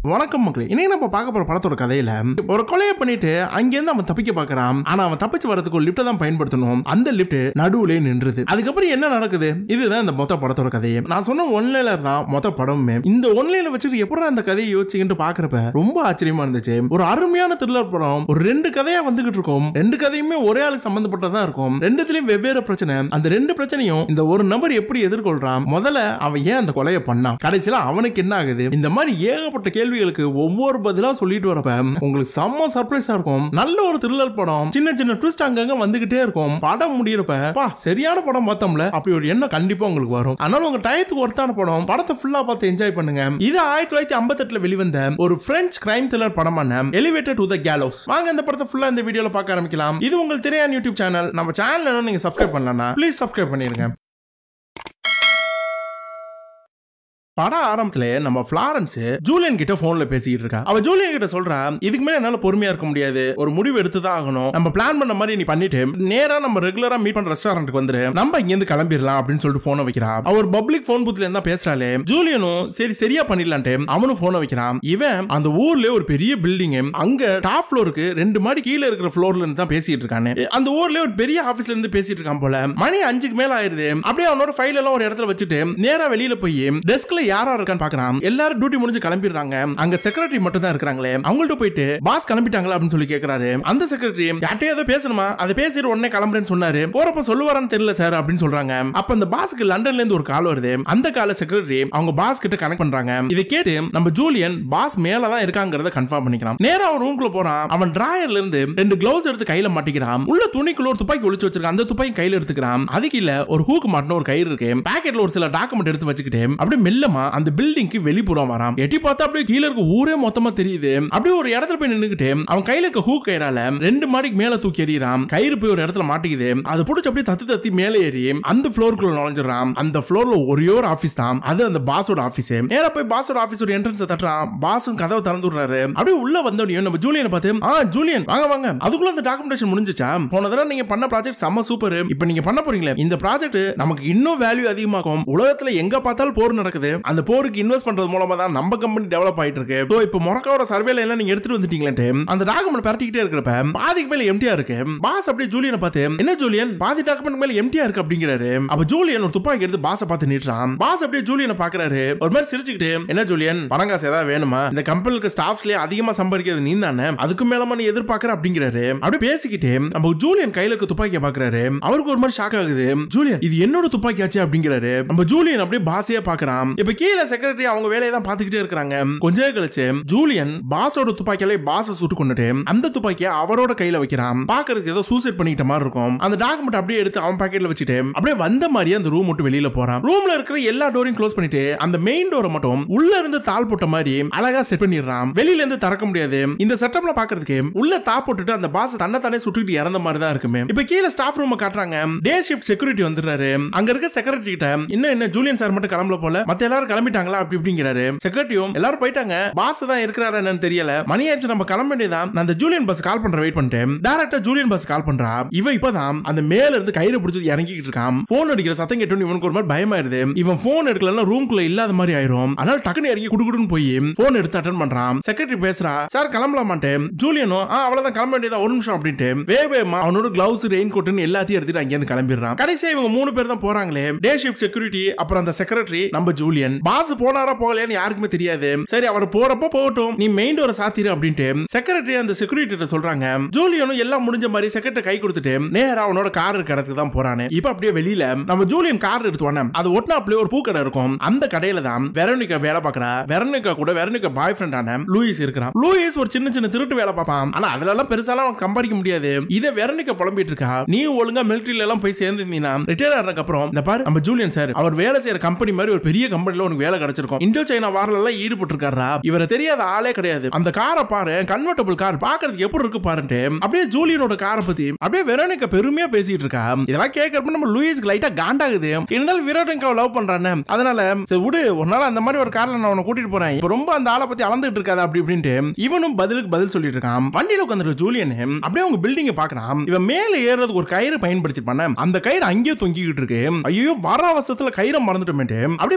வணக்கம் மக்களே, இன்னைக்கு நம்ம பார்க்க போற படத்தோட கதையில ஒரு கொலையை பண்ணிட்டு அங்கிருந்து அவன் தப்பிக்க பார்க்கறான். ஆனா அவன் தப்பிச்சு வரதுக்கு ஒரு லிஃப்ட் தான் பயன்படுத்தணும். அந்த லிஃப்ட் நடுவுல நின்றுது. அதுக்கப்புறம் என்ன நடக்குது? இதுதான் இந்த மொத்த படத்தோட கதையே. நான் சொன்ன ஒன்லைனர் தான் மொத்த படமுமே. இந்த ஒன்லைனர் வச்சுட்டு எப்படி அந்த கதையை யோசிச்சுக்கிட்டு பாக்குறப்ப ரொம்ப ஆச்சரியமா இருந்துச்சு. ஒரு அருமையான த்ரில்லர் படம். ஒரு ரெண்டு கதையா வந்துகிட்டு இருக்கும். ரெண்டு கதையுமே ஒரே ஆளுக்கு சம்பந்தப்பட்டதா இருக்கும். ரெண்டுத்திலயும் வெவ்வேறு பிரச்சனை. அந்த ரெண்டு பிரச்சனையும் இந்த ஒரு நபர் எப்படி எதிர்கொள்றான், முதல்ல அவன் ஏன் அந்த கொலையை பண்ணான், கடைசியில அவனுக்கு என்ன ஆகுது, இந்த மாதிரி ஏகப்பட்ட கேள்விகளுக்கு ஒவ்வொரு பதிலா சொல்லிட்டு வரப்ப உங்களுக்கு செம்ம சர்ப்ரைஸா இருக்கும். நல்ல ஒரு த்ரில்லர் படம். சின்ன சின்ன ட்விஸ்ட் அங்கங்க வந்துகிட்டே இருக்கும். படம் முடியறப்ப சரியான படம் பார்த்தோம்ல, அப்படி ஒரு எண்ணம் கண்டிப்பா உங்களுக்கு வரும். அதனால உங்க டயத்துக்கு ஒருத்தான படம். படத்தை ஃபுல்லா பார்த்து என்ஜாய் பண்ணுங்க. இது 1958 வெளிவந்த ஒரு பிரெஞ்சு கிரைம் த்ரில்லர் படமான எலிவேட்டட் டு தி கேலோஸ். வாங்க இந்த படத்தை ஃபுல்லா இந்த வீடியோல பார்க்க ஆரம்பிக்கலாம். இது உங்கள் திரையான் யூடியூப் சேனல். நம்ம சேனல் நீங்க சப்ஸ்கிரைப் பண்ணலனா ப்ளீஸ் சப்ஸ்கிரைப் பண்ணிருங்க. படம் ஆரம்பத்துல நம்ம ஃபிளாரன்ஸ் ஜூலியன் கிட்ட போன்ல பேசிட்டு இருக்கா. அவ ஜூலியன் கிட்ட சொல்றா, இதுக்கு மேல என்னால பொறுமையா இருக்க முடியாது, ஒரு முடிவு எடுத்துதான் ஆகணும். நம்ம பிளான் பண்ண மாதிரி நீ பண்ணிட்டு நேரா நம்ம ரெகுலரா மீட் பண்ற ரெஸ்டாரண்ட்டுக்கு வந்துரு, நம்ம இங்க இருந்து கிளம்பிடலாம் அப்படின்னு சொல்லிட்டு போனை வைக்கிறா. அவர் பப்ளிக் போன் பூத்ல இருந்தா பேசுறாளே. ஜூலியனும் சரி சரியா பண்ணிடலான்ட்டு அவனும் போனை வைக்கிறான். இவன் அந்த ஊர்ல ஒரு பெரிய பில்டிங், அங்க டாப் ஃப்ளோருக்கு 2 மாடி கீழே இருக்கிற ஃப்ளோர்ல இருந்து தான் பேசிட்டு இருக்கானே. அந்த ஊர்ல ஒரு பெரிய ஆபீஸ்ல இருந்து பேசிட்டு இருக்கான் போல. மணி 5க்கு மேல ஆயிருது. அப்படியே அவனோட ஃபைல் எல்லாம் ஒரு இடத்துல வச்சுட்டு நேரா வெளியில போய் டெஸ்க்ல யாரா இருக்கான்னு பாக்குறான். எல்லாரும் டியூட்டி முடிஞ்சு கிளம்பிடுறாங்க. அங்க செக்ரட்டரி மட்டும் தான் இருக்காங்களே. அவங்கள்ட்ட போயிட்டு பாஸ் கிளம்பிட்டாங்களா அப்படின்னு சொல்லி கேக்குறாரு. அந்த செக்ரட்டரி யார்ட்டே ஏதோ பேசணுமா, அதை பேசிட்டு உடனே கிளம்புறேன்னு சொன்னாரு, போறப்ப சொல்லுவாரான்னு தெரியல சார் அப்படின்னு சொல்றாங்க. அப்ப அந்த பாஸ்க்கு லண்டன்ல இருந்து ஒரு கால் வருது. அந்த கால செக்ரட்டரி அவங்க பாஸ் கிட்ட கனெக்ட் பண்றாங்க. இதை கேட்டு நம்ம ஜூலியன் பாஸ் மேலதான் இருக்காங்கறத கன்ஃபார்ம் பண்ணிக்கலாம். நேரா அவன் ரூம்குள்ள போறான். அவன் டிராயர்ல இருந்து 2 கிளவுஸ் எடுத்து கையில மாட்டிக்கிறான். உள்ள துணிக்குள்ள ஒரு துப்பாக்கி ஒளிச்சு வச்சிருக்கான். அந்த துப்பாக்கி கையில எடுத்துக்கிறான். அதுக்கு இல்ல ஒரு ஹூக் மாட்டின ஒரு கயிறு இருக்கு. பாக்கெட்ல ஒரு சில டாக்குமெண்ட் எடுத்து வச்சுக்கிட்டு அப்படியே மெல்லமா அந்த பில்டிங்க்கு வெளிப்புறம் வரான். எட்டி பார்த்தா அப்படியே கீழ இருக்க ஊரே மொத்தமா தெரியுது. அப்படியே ஒரு இடத்துல போய் நின்னுக்கிட்டு அவன் கையில இருக்க ஹூக் கயிறால 2 மாடிக்கு மேல தூக்கி எறியறான். கயிறு போய் ஒரு இடத்துல மாட்டிக்குது. அது புடிச்சு அப்படியே தத்தி தத்தி மேலே ஏறி அந்த ஃப்ளோருக்குள்ள நுழைஞ்சிடறான். அந்த ஃப்ளோர்ல ஒரே ஒரு ஆபீஸ் தான். அது அந்த பாஸோட ஆபீஸ். நேரா போய் பாஸோட ஆபீஸோட என்ட்ரன்ஸ் தட்டுறான். பாஸும் கதவை திறந்து விடுறாரு. அப்படியே உள்ள வந்தோடனே நம்ம ஜூலியனை பார்த்து, ஜூலியன் வாங்க வாங்க, அதுக்குள்ள அந்த டாக்குமெண்டேஷன் முடிஞ்சுச்சா? போன தடவை நீங்க பண்ண ப்ராஜெக்ட் செம்ம சூப்பர். இப்போ நீங்க பண்ண போறீங்களே இந்த ப்ராஜெக்ட் நமக்கு இன்னும் வேல்யூ அதிகமாகும். உலகத்துல எங்க பார்த்தாலும் போர் நடக்குது. அந்த போருக்கு இன்வெஸ்ட் பண்றது மூலமா தான் நம்ம கம்பெனி டெவலப் ஆயிட்டு இருக்கு. சோ இப்போ மொரக்கோட சர்வேல எல்லாம் நீங்க எடுத்துட்டு வந்துட்டீங்களே. அந்த டாக்குமெண்ட் பரட்டிக்கிட்டே இருக்கிறப்ப பாதிக்கு மேல எம்டியா இருக்கு. பாஸ் அப்படியே ஜூலியனை பார்த்து, என்ன ஜூலியன் பாதி டாக்குமெண்ட் மேல எம்டியா இருக்கு அப்படிங்கிறாரு. அப்ப ஜூலியன் ஒரு துப்பாக்கி எடுத்து பாஸை பார்த்து நீட்டுறான். பாஸ் அப்படியே ஜூலியனை பாக்குறாரு. ஒரு மாதிரி சிரிச்சுக்கிட்டு, என்ன ஜூலியன் பணங்காசு ஏதாவது வேணுமா? இந்த கம்பெனிக்கு ஸ்டாஃப்ஸ்லயே அதிகமா சம்பாதிக்கிறது நீ தானே, அதுக்கு மேலமா நீ எதிர்பார்க்கற அப்படிங்கிறாரு. அப்படியே பேசிக்கிட்டு நம்ம ஜூலியன் கையில இருக்க துப்பாக்கியை பாக்குறாரு. அவருக்கு ஒரு மாதிரி ஷாக் ஆகுது. ஜூலியன் இது என்னோட துப்பாக்கி ஆச்சு அப்படிங்கிறாரு. நம்ம ஜூலியன் அப்படியே பாஸையே பாக்குறான். இப்ப கீழே செக்ரட்டரி அவங்க வேலையை தான் பாத்துக்கிட்டே இருக்காங்க. கொஞ்ச கழிச்சு ஜூலியன் பாஸோட துப்பாக்கியால பாஸை சுட்டு கொண்டுட்டு அந்த துப்பாக்கியை அவரோட கையில வைக்கிறான். பாக்குறதுக்கு ஏதோ சூசைட் பண்ணிட்ட மாதிரி இருக்கும். அந்த டாக்குமெண்ட் அப்படியே எடுத்து அவன் பாக்கெட்ல வச்சுட்டு அப்படியே வந்த மாதிரியே அந்த ரூம் விட்டு வெளியில போறான். ரூம்ல இருக்கிற எல்லா டோரையும் க்ளோஸ் பண்ணிட்டு அந்த மெயின் டோரை மட்டும் உள்ள இருந்து தாள் போட்ட மாதிரி அழகா செட் பண்ணிடுறான். வெளியில இருந்து திறக்க முடியாது. இந்த செட்டப்ல பாக்குறதுக்கு உள்ள தா போட்டுட்டு அந்த பாஸ் தன்னை தானே சுட்டுக்கிட்டு இறந்த மாதிரி தான் இருக்குமே. இப்ப கீழே ஸ்டாஃப் ரூம் காட்டுறாங்க. டே ஷிஃப்ட் செக்யூரிட்டி வந்துடுறாரு. அங்க இருக்க செக்ரட்டரி கிட்ட, என்ன ஜூலியன் சார் மட்டும் கிளம்பல போல, மத்த எல்லாரும் கிளம்பிட்டாங்களா அப்படி இப்படிங்கிறாரு. செக்ரட்டரியும் எல்லாரும் போயிட்டாங்க, பாஸ் தான் இருக்கிறாரா என்னன்னு தெரியல, மணி ஆயிடுச்சு நம்ம கிளம்ப வேண்டியதான், நான் அந்த ஜூலியன் பஸ் கால் பண்ற வெயிட் பண்ணிட்டேன். டைரக்டா ஜூலியன் பஸ் கால் பண்றா. இவன் இப்பதான் அந்த மேல இருந்து கயிறு பிடிச்சி இறங்கிட்டு இருக்கான். போன் அடிக்கிற சத்தம் கேட்டு இவனுக்கு ஒரு மாதிரி பயமாயிருது. இவன் போன் எடுக்கலன்னா ரூம்குள்ள இல்லாத மாதிரி ஆயிரும். அதனால டக்குனு இறங்கி குடுகுடுன்னு போய் போன் எடுத்து அட்டெண்ட் பண்றான். செக்ரட்டரி பேசுறா, சார் கிளம்பலாமான்ட்டு. ஜூலியனும் அவ்வளவுதான் கிளம்ப வேண்டியதா, ஒரு நிமிஷம் அப்படின்ட்டு வேகமா அவனோட கிளவுஸ் ரெயின் கோட்னு எல்லாத்தையும் எடுத்துட்டு அங்க இருந்து கிளம்பிடுறான். கடைசியா இவங்க 3 பேர் தான் போறாங்களே. டே ஷிஃப்ட் செக்யூரிட்டி, அப்புறம் அந்த செக்ரட்டரி, நம்ம ஜூலியன். பாஸ் போனாரா போகலையான்னு யாருக்குமே தெரியாது. சரி அவர் போறப்ப போகட்டும், நீ மெயின் டோரை சாத்திரு அப்படின்ட்டு செக்ரட்டரி அந்த செக்யூரிட்டி சொல்றாங்க. ஜூலியனும் எல்லாம் முடிஞ்ச மாதிரி செக்ரட்டரி கை கொடுத்துட்டு நேரா அவனோட கார் இருக்க இடத்துக்கு தான் போறானே. இப்ப அப்படியே வெளியில நம்ம ஜூலியன் கார் எடுத்து வந்தோம். அது ஒட்டினாப்லயே ஒரு பூக்கடை இருக்கும். அந்த கடையில தான் வெரோனிகா வேலை பார்க்கறா. வெரோனிகா கூட வெரோனிகா பாய் ஃப்ரெண்டான லூயிஸ் இருக்கிறான். லூயிஸ் ஒரு சின்ன சின்ன திருட்டு வேலை பார்ப்பான். ஆனா அதெல்லாம் பெருசாலாம் கம்பேரிக்க முடியாது. இதை வெரோனிகா புலம்பிட்டு இருக்கா, நீ ஒழுங்கா மிலிட்டரியில எல்லாம் போய் சேர்ந்துருந்தீங்கன்னா ரிட்டையர் ஆனதுக்கு அப்புறம் இந்த பாரு நம்ம ஜூலியன் சார் அவர் வேலை செய்யற கம்பெனி மாதிரி ஒரு பெரிய கம்பெனில உனக்கு வேலை கிடைச்சிருக்கும். இந்தோ சைனா வார்ல எல்லாம் ஈடுபட்டு இருக்காரா. இவரை தெரியாத ஆளே கிடையாது. அந்த காரை பாரு, கன்வெர்ட்டபிள் கார் பாக்குறதுக்கு எப்படி இருக்கு பாருன்ட்டு அப்படியே ஜூலியனோட காரை பத்தி அப்படியே வெரோனிகா பெருமையா பேசிட்டு இருக்கா. இதெல்லாம் கேட்கறப்ப நம்ம லூயிஸ்க்கு லைட்டா காண்டாகுது. இருந்தாலும் வெரோனிகாவை லவ் பண்றானே, அதனால சரி விடு, ஒரு நாள் அந்த மாதிரி ஒரு கார்ல நான் உன்னை கூட்டிட்டு போறேன், இப்ப ரொம்ப அந்த ஆளை பத்தி அளந்துட்டு இருக்காது அப்படி இப்படின்ட்டு இவனும் பதிலுக்கு பதில் சொல்லிட்டு இருக்கான். வண்டியில உட்காந்துருக்க ஜூலியன் அப்படியே அவங்க பில்டிங்க பாக்குறான். இவன் மேல ஏறதுக்கு ஒரு கயிறு பயன்படுத்தி பண்ண அந்த கயிறு அங்கேயே தொங்கிக்கிட்டு இருக்கு. ஐயோ வர அவசரத்துல கயிறை மறந்துட்டோமேட்டு அப்படியே பதட்டத்துல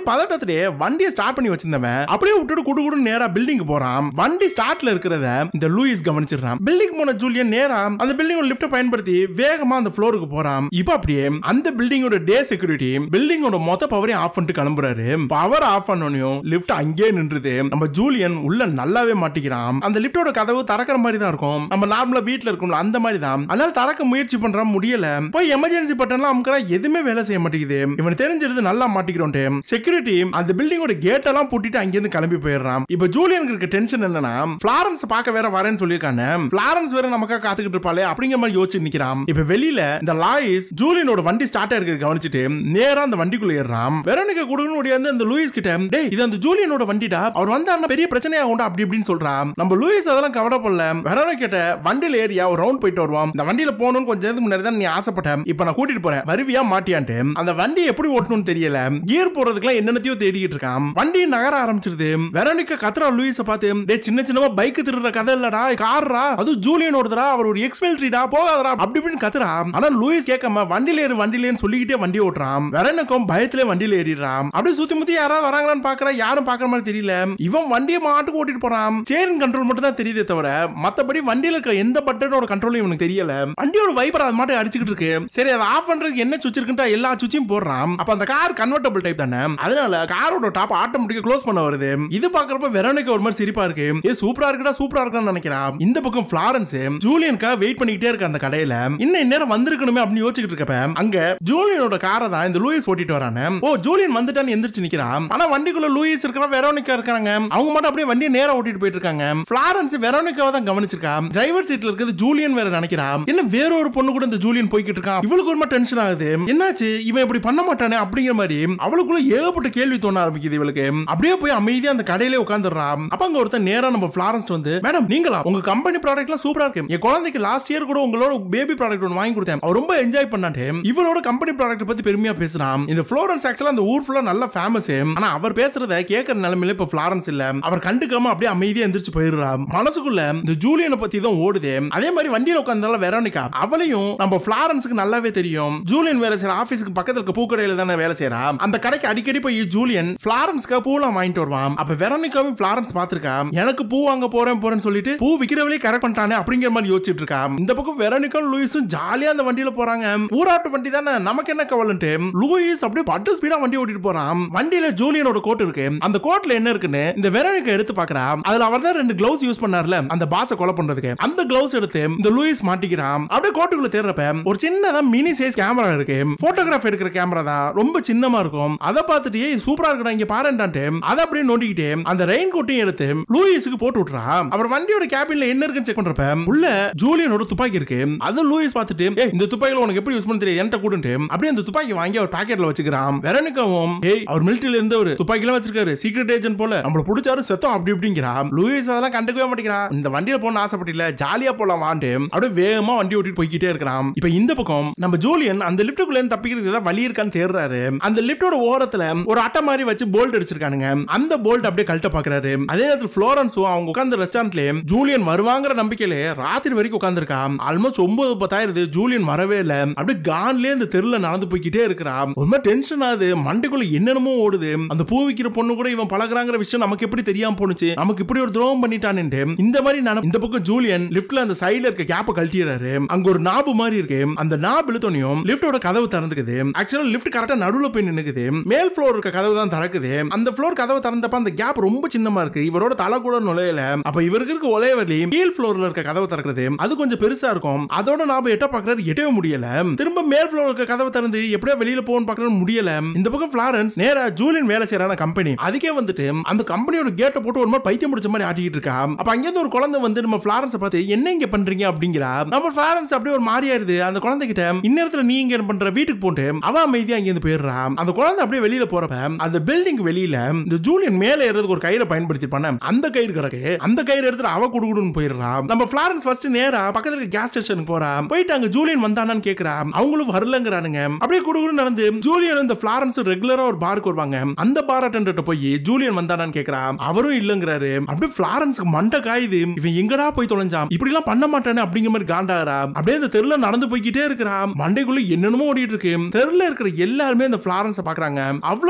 இடத்துல வண்டியை ஸ்டார்ட் பண்ணி வச்சிருந்தவன் அப்படியே விட்டுட்டு குடு நேரா பில்டிங் போறான். வண்டி ஸ்டார்ட்ல இருக்கிறத இந்த லூயிஸ் கவனிச்சிடுறான். பில்டிங் போன ஜூலியன் நேரா அந்த பில்டிங் லிஃப்ட் பயன்படுத்தி வேகமா அந்த ஃப்ளோருக்கு போறான். இப்போ அப்படியே அந்த பில்டிங்கோட டே செக்யூரிட்டி பில்டிங்கோட மொத்த பவரையும் ஆஃப் பண்ணிட்டு கிளம்புறாரு. பவர் ஆஃப் பண்ணனும் லிஃப்ட் அங்கேயே நின்றுது. நம்ம ஜூலியன் உள்ள நல்லாவே மாட்டிக்கிறான். அந்த லிஃப்டோட கதவு திறக்கிற மாதிரி தான் இருக்கும். நம்ம நார்மலா வீட்ல இருக்கும்ல அந்த மாதிரி தான். அதனால திறக்க முயற்சி பண்ற முடியல. போய் எமர்ஜென்சி பட்டன்லாம் அமுக்கறா எதுவுமே வேலை செய்ய மாட்டேங்குது. இவன் தெரிஞ்சிருது நல்லா மாட்டிக்கிறோன்ட்டு செக்யூரிட்டி அந்த பில்டிங்கோட கேட் எல்லாம் பூட்டிட்டு அங்க இருந்து கிளம்பி போயிடுறான். இப்போ ஜூலியனுக்கு இருக்க டென்ஷன் என்னன்னா ஃபிளாரன்ஸ் பார்க்க வேற வரேன்னு சொல்லிருக்கானே. ஃபிளாரன்ஸ் வேற நமக்காக காத்துக்கிட்டு இருப்பாளே அப்படிங்கிற மாதிரி யோசிச்சு நிக்கிறான். இப்ப வெளியில இந்த லாயிஸ் ஜூலியனோட வண்டி ஸ்டார்ட் ஆயிருக்கு கவனிச்சிட்டு நேரா அந்த வண்டிக்குள்ள ஏறான். வெரோனிகா குடுன்னு ஓடியாந்து அந்த லூயிஸ் கிட்ட டேய் இது அந்த ஜூலியனோட வண்டிடா, அவர் வந்தாருன்னா பெரிய பிரச்சனையா ஆகும்டா அப்படி இப்படின்னு சொல்றான். நம்ம லூயிஸ் அதெல்லாம் கவலைப்படல. வெரோனிகா கிட்ட வண்டியில ஏறியா ஒரு ரவுண்ட் போயிட்டு வருவான். இந்த வண்டியில போகணும்னு கொஞ்ச நேரத்துக்கு முன்னாடி தான் நீ ஆசைப்பட்ட, இப்ப நான் கூட்டிட்டு போறேன் வருவியா மாட்டியான்ட்டு அந்த வண்டி எப்படி ஓட்டணும்னு தெரியல. கியர் போறதுக்குலாம் என்னென்னத்தையோ தேடிட்டு இருக்கான். வண்டி நகர ஆரம்பிச்சிருது. வெரோனிகா கத்ரா லூயிஸ பார்த்து டேய் சின்ன சின்னமா பைக் திருடுற கதை இல்லடா, கார்ரா, அது ஜூலியனோடதுடா, அவர் ஒரு எக்ஸ்பெல்ட்ரிடா போகாதடா அப்படி இப்படின்னு கத்துறா. ஆனா லூயிஸ் கேட்காம வண்டியில ஏறு வண்டியிலேன்னு சொல்லிக்கிட்டே வண்டி ஓட்டுறான். வெரோனிகாவும் பயத்திலே வண்டியில ஏறிடுறான். அப்படியே சுத்தி முத்தி யாராவது வராங்களான்னு பாக்குறா, யாரும் பாக்குற மாதிரி தெரியல. இவன் வண்டியை மாட்டுக்கு ஓட்டிட்டு போறான். ஸ்டீரிங் கண்ட்ரோல் மட்டும் தான் தெரியுதே தவிர மத்தபடி வண்டியில இருக்க எந்த பட்டனோட கண்ட்ரோலும் இவனுக்கு தெரியல. வண்டியோட வைப்பர் அது மாட்டு அடிச்சுக்கிட்டு இருக்கு. சரி அதை ஆஃப் பண்றதுக்கு என்ன சுவிட்ச் இருக்குன்ட்டா எல்லா சுவிட்சையும் போடுறான். அப்ப அந்த கார் கன்வெர்ட்டபிள் டைப் தானே, அதனால காரோட டாப் ஆட்டோமேட்டிக்கா க்ளோஸ் பண்ண வருது. இது பாக்குறப்ப வெரோனிகா ஒரு மாதிரி சிரிப்பா இருக்கு. ஏ சூப்பரா இருக்குடா சூப்பரா இருக்குன்னு நினைக்கிறான். இந்த பக்கம் ஃபிளாரன்ஸ் ஜூலியனுக்கா வெயிட் பண்ணிக்கிட்டே இருக்க அந்த கடையில இன்னும் நேரம் வந்திருக்கணுமே அப்படின்னு யோசிச்சுட்டு இருக்கப்ப அங்க ஜூலியனோட காரை தான் இந்த லூயிஸ் ஓட்டிட்டு வரானே. ஓ ஜூலியன் வந்துட்டான்னு எந்திரிச்சு நிக்கிறான். ஆனா வண்டிக்குள்ள லூயிஸ் இருக்கிற வெரோனிகா இருக்காங்க. அவங்க மட்டும் அப்படியே வண்டியை நேரா ஓட்டிட்டு போயிட்டு இருக்காங்க. ஃபிளாரன்ஸ் வெரோனிகாவை தான் கவனிச்சிருக்கா. டிரைவர் சீட்ல இருக்கிறது ஜூலியன் வேற நினைக்கிறான். என்ன வேற ஒரு பொண்ணு கூட இந்த ஜூலியன் போய்கிட்டு இருக்கான். இவளுக்கு ஒரு மாதிரி டென்ஷன் ஆகுது. என்னாச்சு இவன் இப்படி பண்ண மாட்டானே அப்படிங்கிற மாதிரி அவளுக்குள்ள ஏகப்பட்ட கேள்வி தோண ஆரம்பிக்குது இவளுக்கு. அப்படியே போய் அமைதியா அந்த கடையிலே உட்கார்ந்துடுறான். அப்ப அங்க ஒருத்தன் நேரா நம்ம ஃபிளாரன்ஸ் வந்து மேடம் நீங்களா, உங்க கம்பெனி ப்ராடக்ட்லாம் சூப்பரா இருக்கு. என் குழந்தைக்கு லாஸ்ட் இயர் கூட உங்களோட பேபி ப்ராடக்ட் ஒன்று வாங்கி கொடுத்தேன். அவர் ரொம்ப என்ஜாய் பண்ணாரு. இவரோட கம்பெனி ப்ராடக்ட் பத்தி பெருமையா பேசுறான். இந்த ஃப்ளோரன்ஸ் ஆக்சுவலா அந்த ஊர் ஃபுல்லா நல்ல ஃபேமஸ். ஆனா அவர் பேசுறத கேட்கற நிலைமையில இப்ப ஃபிளாரன்ஸ் இல்ல. அவர் கண்டுக்காம அப்படியே அமைதியா எந்திரிச்சு போயிடுறான். மனசுக்குள்ள இந்த ஜூலியனை பத்தி தான் ஓடுது. அதே மாதிரி வண்டியில உட்கார்ந்தால வெரோனிகா அவளையும் நம்ம ஃபிளாரன்ஸ்க்கு நல்லாவே தெரியும். ஜூலியன் வேலை செய்யற ஆபீஸ்க்கு பக்கத்துல இருக்க பூக்கடையில தானே வேலை செய்யறா. அந்த கடைக்கு அடிக்கடி போய் ஜூலியன் ஃபிளாரன்ஸ்க்கு பூலாம் வாங்கிட்டு வருவான். அப்ப வெரோனிகாவும் ஃபிளாரன்ஸ் பாத்துருக்கா. எனக்கு பூ வாங்க போறேன்னு சொல்லிட்டு பூ விக்கிறவளே கரெக்ட் பண்ணிட்டானே அப்படிங்கிற மாதிரி யோசிச்சுட்டு இருக்கா. இந்த பக்கம் வெரோனிகா லூயிஸும் ஜாலியா அந்த வண்டியில போறாங்க. ஊராட்டு வண்டி தானே நமக்கு என்ன கவலைன்ட்டு லூயிஸ் அப்படியே பட்டு ஸ்பீடா வண்டி ஓட்டிட்டு போறான். வண்டியில ஜூலியனோட கோட் இருக்கு. அந்த கோட்ல என்ன இருக்குன்னு இந்த வெரோனிகா எடுத்து பாக்குறா. அதுல அவர் தான் 2 கிளவுஸ் யூஸ் பண்ணார்ல அந்த பாஸை கொலை பண்றதுக்கு. அந்த கிளவுஸ் எடுத்து இந்த லூயிஸ் மாட்டிக்கிறான். அப்படியே கோட்டுக்குள்ள தேடுறப்ப ஒரு சின்னதா மினி சைஸ் கேமரா இருக்கு. போட்டோகிராஃப் எடுக்கிற கேமரா தான், ரொம்ப சின்னமா இருக்கும். அதை பார்த்துட்டு சூப்பரா இருக்குடா இங்க பாருன்டான்ட்டு அதை அப்படியே நோண்டிக்கிட்டே அந்த ரெயின் கோட்டையும் எடுத்து லூயிஸுக்கு போட்டு விட்டுறான். அவர் வண்டியோட கேபின்ல என்ன இருக்குன்னு செக் பண்றப்ப உள்ள ஜூலியனோட துப்பாக்கி இருக்கு. அது லூயிஸ் பார்த்துட்டு இந்த துப்பாக்கில உனக்கு எப்படி யூஸ் பண்ண தெரியும் என்கிட்ட கூடுன்ட்டு அப்படியே அந்த துப்பாக்கி வாங்கி அவர் பாக்கெட்ல வச்சுக்கிறான். வெரோனிகாவும் அவர் மிலிட்டரியில இருந்து ஒரு துப்பாக்கிலாம் வச்சிருக்காரு, சீக்ரெட் ஏஜென்ட் போல, நம்மள புடிச்சாரு செத்தோம் அப்படி இப்படிங்கிறான். லூயிஸ் அதெல்லாம் கண்டுக்கவே மாட்டேங்கிறான். இந்த வண்டியில போன ஆசைப்பட்டில ஜாலியா போலாம் வாண்டு அப்படியே வேகமா வண்டி ஓட்டிட்டு போய்கிட்டே இருக்கிறான். இப்ப இந்த பக்கம் நம்ம ஜூலியன் அந்த லிப்டுக்குள்ள இருந்து தப்பிக்கிறதுக்கு ஏதாவது வழி இருக்கான்னு தேடுறாரு. அந்த லிப்டோட ஓரத்துல ஒரு அட்டை மாதிரி வச்சு போல்ட் அடிச்சிருக்கானுங்க. அந்த போல்ட் அப்படியே கழட்ட பாக்குறாரு. அதே நேரத்தில் ஃப்ளோரன்ஸும் அவங்க உட்கார்ந்த ரெஸ்டாரண்ட்ல ஜூலியன் வருவாங்கிற நம்பிக்கையில ராத்திரி வரைக்கும் உட்கார்ந்துருக்கான். ஆல்மோஸ்ட் 9:10 ஜூலியன் வரவே இல்ல. அப்படியே கான்லயே இந்த தெருல நடந்து போய்கிட்டே இருக்கிறான். ரொம்ப டென்ஷன் ஆகுது. மண்டைக்குள்ள என்னென்னமோ ஓடுது. அந்த பூ விக்கிற பொண்ணு கூட இவன் பழகுறாங்கிற விஷயம் நமக்கு எப்படி தெரியாம போனுச்சு, நமக்கு இப்படி ஒரு துரோகம் பண்ணிட்டான்ட்டு இந்த மாதிரி இந்த பக்கம் ஜூலியன் லிப்ட்ல அந்த சைடுல இருக்க கேப்ப கழட்டிறாரு. அங்க ஒரு நாபு மாதிரி இருக்கு. அந்த நாபு இழுத்தோனியும் லிப்டோட கதவு திறந்துக்குது. ஆக்சுவலா லிப்ட் கரெக்டா நடுவுல போய் நின்னுக்குது. மேல் ஃப்ளோர் இருக்க கதவு தான் திறக்குது. அந்த ஃப்ளோர் கதவு திறந்தப்ப அந்த கேப் ரொம்ப சின்னமா இருக்கு. இவரோட தலை கூட நுழையல. அப்ப இவருக்கு இருக்க ஒரே வழி கீழ் ஃப்ளோர்ல இருக்க கதவு திறக்கிறது. அது கொஞ்சம் பெருசா இருக்கும். அதோட நாபு எட்ட பாக்குறாரு, எட்டவே முடியல. திரும்ப மேல் ஃப்ளோர் இருக்க கதவு திறந்து எப்படியோ வெளியில போகணும்னு பாக்குறது முடியல. இந்த பக்கம் ஃபிளாரன்ஸ் நேரா ஜூலியன் வேலை செய்யறான கம்பெனி அதுக்கே வந்துட்டு அந்த கம்பெனியோட கேட்டை போட்டு ஒரு மாதிரி பைத்தியம் முடிச்ச மாதிரி ஆட்டிட்டு இருக்கா. அப்ப அங்கிருந்து ஒரு குழந்தை வந்து நம்ம ஃபிளாரன்ஸை பார்த்து என்ன இங்க பண்றீங்க அப்படிங்கிறா. நம்ம ஃபிளாரன்ஸ் அப்படியே ஒரு மாதிரியா இருது. அந்த குழந்தை கிட்ட இந்நேரத்துல நீ இங்க என்ன பண்ற வீட்டுக்கு போட்டு அவ அமைதியா இங்க இருந்து போயிடுறா. அந்த குழந்தை அப்படியே வெளியில போறப்ப அந்த பில்டிங் வெளியில இந்த ஜூலியன் மேல ஏறதுக்கு ஒரு கயிறை பயன்படுத்தி பண்ண அந்த கயிறு கிடக்கு. அந்த கயிறு எடுத்து அவ குடுகுடுன்னு போயிடுறா. நம்ம ஃபிளாரன்ஸ் ஃபர்ஸ்ட் நேரா பக்கத்துல இருக்க கேஸ் ஸ்டேஷனுக்கு போறா. போயிட்டு அங்க ஜூலியன் வந்தானான்னு கேக்குறா. அவங்களும் வரலங்கறானுங்க. அப்படியே குடுகுடுன்னு நடந்து ஜூலியன் இந்த ஃபிளாரன்ஸ் ரெகுலரா ஒரு பாருக்கு வருவாங்க. அந்த பார் அட்டெண்டன்ட்ட போய் ஜூலியன் வந்தானான்னு கேக்குறா. அவரும் இல்லங்கறாரு. அப்படியே ஃபிளாரன்ஸ்க்கு மண்டை காயுது. இவன் எங்கடா போய் தொலைஞ்சான், இப்படி எல்லாம் பண்ண மாட்டானே அப்படிங்கிற மாதிரி காண்டாகிறா. அப்படியே அந்த தெருல நடந்து போய்கிட்டே இருக்கிறா. மண்டைக்குள்ள என்னென்னமோ ஓடிட்டு இருக்கு. தெருல இருக்கிற எல்லாருமே இந்த ஃபிளாரன்ஸை பாக்குறாங்க. அவ்வளவு ஃபேமஸ்.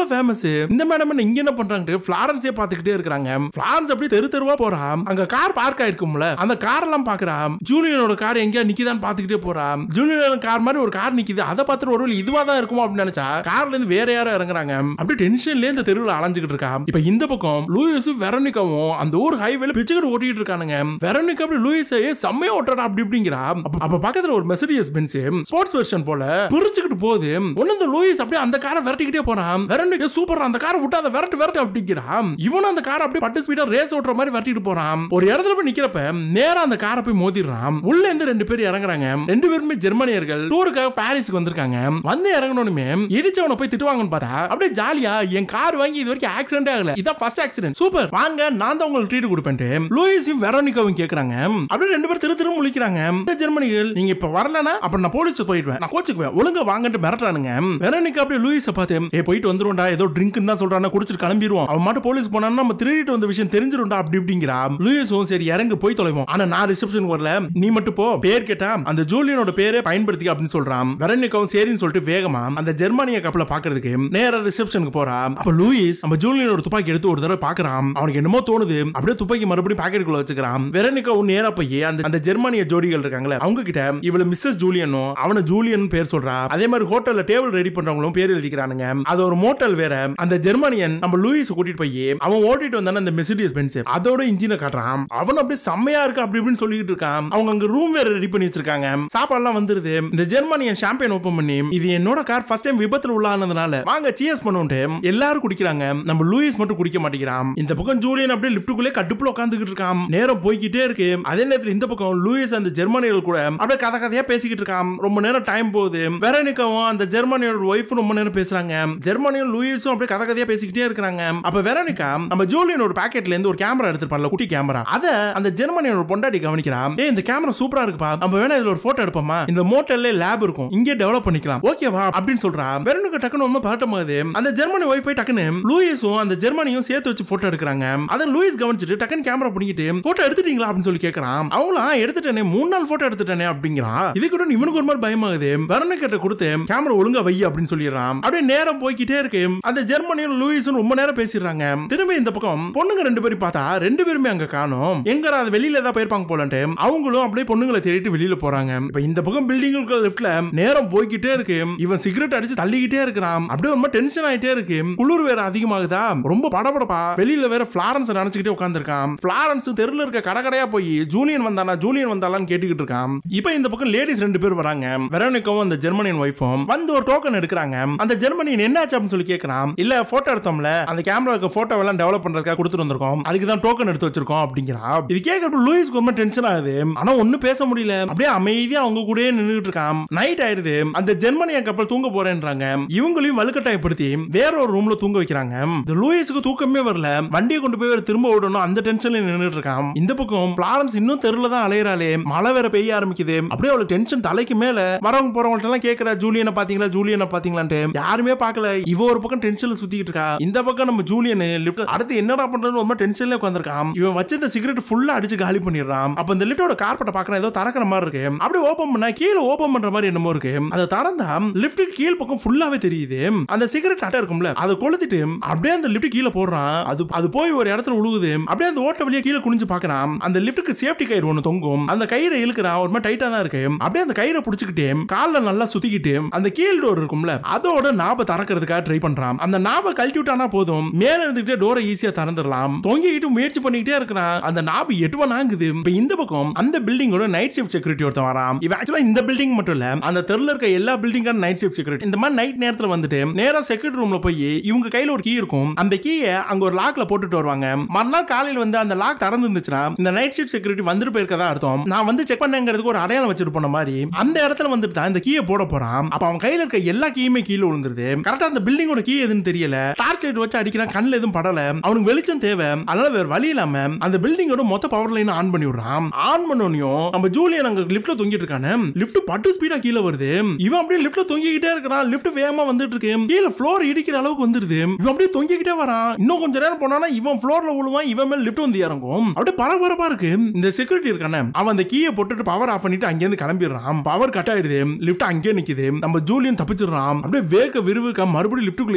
பார்த்து இந்த மேடம் இங்க என்ன பண்றாங்க ஃபிளாரன்ஸே பாத்துக்கிட்டே இருக்காங்க. ஃபிளாரன்ஸ் அப்படியே தெரு தெருவா போறா. அங்க கார் பார்க் ஆயிருக்கும்ல, அந்த கார் எல்லாம் பாக்குறா. ஜூலியனோட கார் எங்க நிக்குதான்னு பாத்துக்கிட்டே போறா. ஜூலியனோட கார் மாதிரி ஒரு கார் நிக்குது, அதை பார்த்துட்டு ஒருவேளை இதுவா தான் இருக்குமோ அப்படின்னு நினைச்சா கார்ல இருந்து வேற யாரும் இறங்குறாங்க. அப்படியே டென்ஷன்ல இந்த தெருவில் அலைஞ்சுக்கிட்டு இருக்கா. இப்ப இந்த பக்கம் லூயிஸும் வெரோனிகாவும் அந்த ஊர் ஹைவேல பிச்சுக்கிட்டு ஓட்டிட்டு இருக்கானுங்க. வெரோனிகா அப்படி லூயிஸை செம்மையா ஓட்டுறா அப்படி இப்படிங்கிறா. அப்ப பக்கத்துல ஒரு மெர்சிடிஸ் பென்ஸ் ஸ்போர்ட்ஸ் வெர்ஷன் போல பிரிச்சுக்கிட்டு போகுது. ஒன்னு இந்த லூயிஸ் அப்படியே அந்த காரை விரட்டிக்கிட்டே போறான். வெரோனிகா சூப்பர், அந்த காரை விட்டு அதை விரட்டு அப்படிங்கிறா. இவனும் அந்த காரை அப்படியே பட்டு ஸ்பீடா ரேஸ் ஓட்டுற மாதிரி விரட்டிட்டு போறான். ஒரு இடத்துல போய் நிக்கிறப்ப நேரா அந்த காரை போய் மோதிடுறான். உள்ள இருந்து 2 பேர் இறங்குறாங்க. 2 பேருமே ஜெர்மனியர்கள், டூருக்காக பாரிஸ்க்கு வந்திருக்காங்க. வந்து இறங்கணுமே இடிச்சவனை போய் திட்டுவாங்கன்னு பார்த்தா அப்படியே ஜாலியா என் கார் வாங்கி இது வரைக்கும் ஆக்சிடென்ட் ஆகல, இதான் ஃபர்ஸ்ட் ஆக்சிடென்ட், சூப்பர் வாங்க நான் தான் உங்களுக்கு ட்ரீட் கொடுப்பேன். லூயிஸும் வெரோனிகாவும் கேக்குறாங்க. அப்படியே 2 பேர் திரு முழிக்கிறாங்க. இந்த ஜெர்மனிகள் நீங்க இப்ப வரலனா அப்புறம் நான் போலீஸ் போயிடுவேன், நான் கோச்சுக்குவேன், ஒழுங்கா வாங்கன்னு மிரட்டுறானுங்க. வெரோனிகா அப்படியே லூயிஸை பார்த்து போயிட்டு வந்துருவோம்டா, ஏதோ ட்ரிங்க்னு தான் சொல்றானே, குடிச்சிட்டு கிளம்பிடுவோம், அவன் மட்டும் போலீஸ் போனா நம்ம திருடிட்டு வந்த விஷயம் தெரிஞ்சிரும்டா அப்படி இப்படிங்கிறா. லூயிஸும் சரி இறங்கு போய் தொலைவோம், ஆனா நான் ரிசப்ஷன் வரல, நீ மட்டும் போ, பேர் கேட்டா அந்த ஜூலியனோட பேரை பயன்படுத்தி அப்படின்னு சொல்றான். வெரோனிகாவும் சரின்னு சொல்லிட்டு வேகமா அந்த ஜெர்மனிய கப்பலை பாக்குறதுக்கு நேரா ரிசப்ஷனுக்கு போறா. அப்ப லூயிஸ் நம்ம ஜூலியனோட துப்பாக்கி எடுத்து ஒரு தடவை பாக்குறான். அவனுக்கு என்னமோ தோணுது, அப்படியே துப்பாக்கி மறுபடியும் பாக்கெட்டுக்குள்ள வச்சுக்கிறான். வெரோனிகாவும் நேரா போய் அந்த ஜெர்மனிய ஜோடிகள் இருக்காங்களே அவங்க கிட்ட இவள மிஸ்ஸஸ் ஜூலியனும் அவன ஜூலியன் பேர் சொல்றா. அதே மாதிரி ஹோட்டல்ல டேபிள் ரெடி பண்றவங்களும் பேர் எழுதிக்கிறானுங்க. அது ஒரு மோட்டல் வேற. அந்த ஜெர்மனியன் நம்ம லூயிஸ் கூட்டிட்டு போய் அவன் ஓட்டிட்டு வந்தான அந்த மெர்சிடிஸ் பென்ஸ் அதோட இன்ஜினை காட்டுறான். அவன் அப்படியே செம்மையா இருக்கு அப்படி இப்படின்னு சொல்லிட்டு இருக்கான். அவங்க அங்க ரூம் வேற ரெடி பண்ணி வச்சிருக்காங்க, சாப்பாடுலாம் வந்துருது. இந்த ஜெர்மனியன் ஷாம்பெயின் ஓபன் பண்ணி இது என்னோட கார் ஃபர்ஸ்ட் டைம் விபத்துல உள்ளானதுனால வாங்க சியர்ஸ் பண்ணுவோம்ட்டு எல்லாரும் குடிக்கிறாங்க. நம்ம லூயிஸ் மட்டும் குடிக்க மாட்டேங்கிறான். இந்த பக்கம் ஜூலியன் அப்படியே லிஃப்ட்டுக்குள்ளே கடுப்புல உட்காந்துக்கிட்டு இருக்கான். நேரம் போய்கிட்டே இருக்கு. அதே நேரத்தில் இந்த பக்கம் லூயிஸ் அந்த ஜெர்மனியர்கள் கூட அப்படியே கதையா பேசிக்கிட்டு இருக்கான். ரொம்ப நேரம் டைம் போகுது. வெரோனிகாவும் அந்த ஜெர்மனியோட ஒய்ஃபும் ரொம்ப நேரம் பேசுறாங்க. ஜெர்மனியும் லூயிஸும் அப்படியே கதையா பேசிக்கிட்டே இருக்காங்க. அப்ப வெரோனிகா நம்ம ஜூலியனோட பாக்கெட்ல இருந்து ஒரு கேமரா எடுத்துப்பான்ல, குட்டி கேமரா, அத அந்த ஜெர்மனியோட பொண்டாட்டி கவனிக்கிறா. இந்த கேமரா சூப்பரா இருக்குப்பா, நம்ம வேணா இதுல ஒரு போட்டோ எடுப்போமா, இந்த மோட்டல்ல லேப் இருக்கும், இங்கே டெவலப் பண்ணிக்கலாம், ஓகேவா அப்படின்னு சொல்றா. வெரோனிகா டக்குனு ரொம்ப பதட்டமாகுது. அந்த ஜெர்மனி ஒய்ஃபை டக்குனு லூயிஸும் அந்த ஜெர்மனியும் சேர்த்து வச்சு போட்டோ எடுக்கிறாங்க. அத லூயிஸ் கவனிச்சிட்டு டக்குனு கேமரா பிடிக்கிட்டு போட்டோ எடுத்துட்டீங்களா அப்படின்னு சொல்லி கேக்குறான். அவங்களும் எடுத்துட்டேனே, 3 நாள் போட்டோ எடுத்துட்டேனே அப்படிங்கிறான். இதுக்கு இவனுக்கு ஒரு மாதிரி பயமாகுது. வெரோனிகா கொடுத்து கேமரா ஒழுங்கா வை அப்படின்னு சொல்லிடுறான். அப்படியே நேரம் போய்கிட்டே இருக்கு. அந்த ஜெர்மனியும் லூயிஸும் ரொம்ப நேரம் பேசிடுறாங்க. திரும்ப இந்த பக்கம் பொண்ணுங்க 2 பேரும் பார்த்தா 2 பேருமே அங்க காணோம். எங்கடா அது வெளியில ஏதாவது போயிருப்பாங்க போலன்ட்டு அவங்களும் அப்படியே பொண்ணுங்களை தேடிட்டு வெளியில போறாங்க. இப்ப இந்த பக்கம் பில்டிங்குக்கு லெஃப்ட்ல நேரம் போய்கிட்டே இருக்கு. இவன் சிகரெட் அடிச்சு தள்ளிக்கிட்டே இருக்கிறான். அப்படியே ரொம்ப டென்ஷன் ஆயிட்டே இருக்கு. குளிர் வேற அதிகமாகுதா, ரொம்ப படபடப்பா. வெளியில வேற ஃபிளாரன்ஸ் நினைச்சுக்கிட்டே உட்கார்ந்திருக்கான். ஃபிளாரன்ஸ் தெருல இருக்க கடையா போய் ஜூலியன் வந்தாலான்னு கேட்டுக்கிட்டு இருக்கான். இப்ப இந்த பக்கம் லேடிஸ் 2 பேர் வராங்க. வெரோனிகாவும் அந்த ஜெர்மனியன் வைஃபும் வந்து ஒரு டோக்கன் எடுக்கிறாங்க. அந்த ஜெர்மனியன் என்னாச்சு அப்படின்னு சொல்லி கேட்கறான். இல்ல போட்டோ எடுத்தோம்ல, அந்த கேமராக்கு போட்டோ எல்லாம் டெவலப் பண்றதுக்காக கொடுத்துட்டு வந்திருக்கோம், அதுக்கு தான் டோக்கன் எடுத்து வச்சிருக்கோம் அப்படிங்கிறா. இது கேட்கறப்ப லூயிஸ்க்கு ரொம்ப டென்ஷன் ஆகுது. ஆனா ஒன்னும் பேச முடியல. அப்படியே அமைதியா அவங்க கூட நின்னுட்டு இருக்கான். நைட் ஆயிடுது. அந்த ஜெர்மனிய கப்பல் தூங்க போறேன்றாங்க. இவங்களையும் வலுக்கட்டாயப்படுத்தி வேற ஒரு ரூம்ல தூங்க வைக்கிறாங்க. இந்த லூயிஸ்க்கு தூக்கமே வரல. வண்டியை கொண்டு போய் திரும்ப ஓடணும், அந்த டென்ஷன்ல நின்னுட்டு இருக்கான். இந்த பக்கம் ஃபிளாரன்ஸ் இன்னும் தெருல தான் அலையறாளே. மழை வேற பெய்ய ஆரம்பிக்குது. அப்படியே அவளுக்கு டென்ஷன் தலைக்கு மேல. வரவங்க போறவங்க எல்லாம் கேக்குறா, ஜூலியனை பாத்தீங்களான்ட்டு. யாருமே பார்க்கல. இவ ஒரு பக்கம் டென்ஷன்ல சுத்திட்டு இருக்கா. இந்த பக்கம் நம்ம ஜூலியன் லிஃப்ட் அடுத்து என்னடா பண்றது ரொம்ப டென்ஷன்ல உட்கார்ந்திருக்கான். இவன் வச்சிருந்த சிகரெட் ஃபுல்லா அடிச்சு காலி பண்ணிடுறான். அப்ப இந்த லிஃப்டோட கார்பெட்டை பார்க்கற ஏதோ திறக்கிற மாதிரி இருக்கு. அப்படியே ஓபன் பண்ணா கீழே ஓபன் பண்ற மாதிரி என்னமோ இருக்கு. அதை திறந்தா லிஃப்ட் கீழ் பக்கம் ஃபுல்லாவே தெரியுது. அந்த சிகரெட் அட்டை இருக்கும்ல, அதை கொளுத்திட்டு அப்படியே அந்த லிஃப்ட் கீழே போடுறான். அது போய் ஒரு இடத்துல உழுகுது. அப்படியே அந்த ஓட்ட வழியா கீழே குனிஞ்சு பார்க்கறான். அந்த லிஃப்ட்டுக்கு சேஃப்டி கயிறு ஒன்னு தொங்கும். அந்த கயிறை இழுக்கிறான். ஒரு மாதிரி டைட்டா தான் இருக்கு. அப்படியே அந்த கயிறை பிடிச்சிக்கிட்டு கால்ல நல்லா சுத்திக்கிட்டு அந்த கீழ் டோர் இருக்கும்ல, அதோட நாப திறக்கிறதுக்காக ட்ரை பண்றான். அந்த நாப கழட்டி விட்டானா போதும், மேல இருந்துகிட்டே டோரை ஈஸியா திறந்துடலாம். தொங்கிக்கிட்டு முயற்சி பண்ணிக்கிட்டே இருக்கிறான். அந்த நாபு எட்டுவனாங்குது. இப்ப இந்த பக்கம் அந்த பில்டிங்கோட நைட் ஷிஃப்ட் செக்யூரிட்டி ஒருத்தன் வரான். இவன் ஆக்சுவலா இந்த பில்டிங் மட்டும் இல்ல, அந்த தெருல இருக்க எல்லா பில்டிங்கான நைட் ஷிஃப்ட் செக்யூரிட்டி. இந்த மாதிரி நைட் நேரத்துல வந்துட்டு நேரா செக்யூரிட்டி ரூம்ல போய் இவங்க கையில ஒரு கீ இருக்கும். அந்த கீயை அங்க ஒரு லாக்ல போட்டுட்டு வருவாங்க. மறுநாள் காலையில வந்து அந்த லாக் திறந்து இருந்துச்சுன்னா இந்த நைட் ஷிஃப்ட் செக்யூரிட்டி வந்துட்டு போயிருக்கதா அர்த்தம். நான் வந்து செக் பண்ணேங்கிறதுக்கு ஒரு அடையாளம் வச்சிட்டு போன மாதிரி அந்த இடத்துல வந்துட்டு தான் இந்த கீயை போட போறான். அப்ப அவன் கையில இருக்க எல்லா கீயுமே கீழே விழுந்துருது. கரெக்டா அந்த பில்டிங்கோட கீ எதுன்னு தெரியல. டார்ச் லைட் வச்சு அடிக்கிறான். கண்ணுல எதுவும் படல. அவனுக்கு வெளிச்சம் தேவை. அதனால வேற வழி இல்லாம அந்த பில்டிங்கோட மொத்த பவர் லைன் ஆன் பண்ணி விடுறான். ஆன் பண்ணோனியும் நம்ம ஜூலியன் அங்க லிஃப்ட்ல தொங்கிட்டு இருக்கானே. லிஃப்ட் பட்டு ஸ்பீடா கீழே வருது. இவன் அப்படியே லிஃப்ட்ல தொங்கிக்கிட்டே இருக்கான். லிஃப்ட் வேகமா வந்துட்டு இருக்கு. கீழே ஃப்ளோர் இடிக்கிற அளவுக்கு வந்துருது. இவன் அப்படியே தொங்கிக்கிட்டே வரான். இன்னும் கொஞ்ச நேரம் போனானா இவன் ஃப்ளோர்ல விழுவான். இவன் மேல லிஃப்ட் வந்து இறங்கும். அப்படியே பரபரப்பா இருக்கு. இந்த செக்யூரிட்டி இருக்கானே, அவன் அந்த கீயை போட்டுட்டு பவர் ஆஃப் பண்ணிட்டு அங்க இருந்து கிளம்பிடுறான். பவர் கட் ஆயிடுது. லிஃப்ட் அங்கே நிக்குது. நம்ம ஜூலியன் தப்பிச்சிடுறான். அப்படியே வேக விறுவிறுக்க மறுபடியும் லிஃப்ட்டுக்குள்ள ஏறி வந்து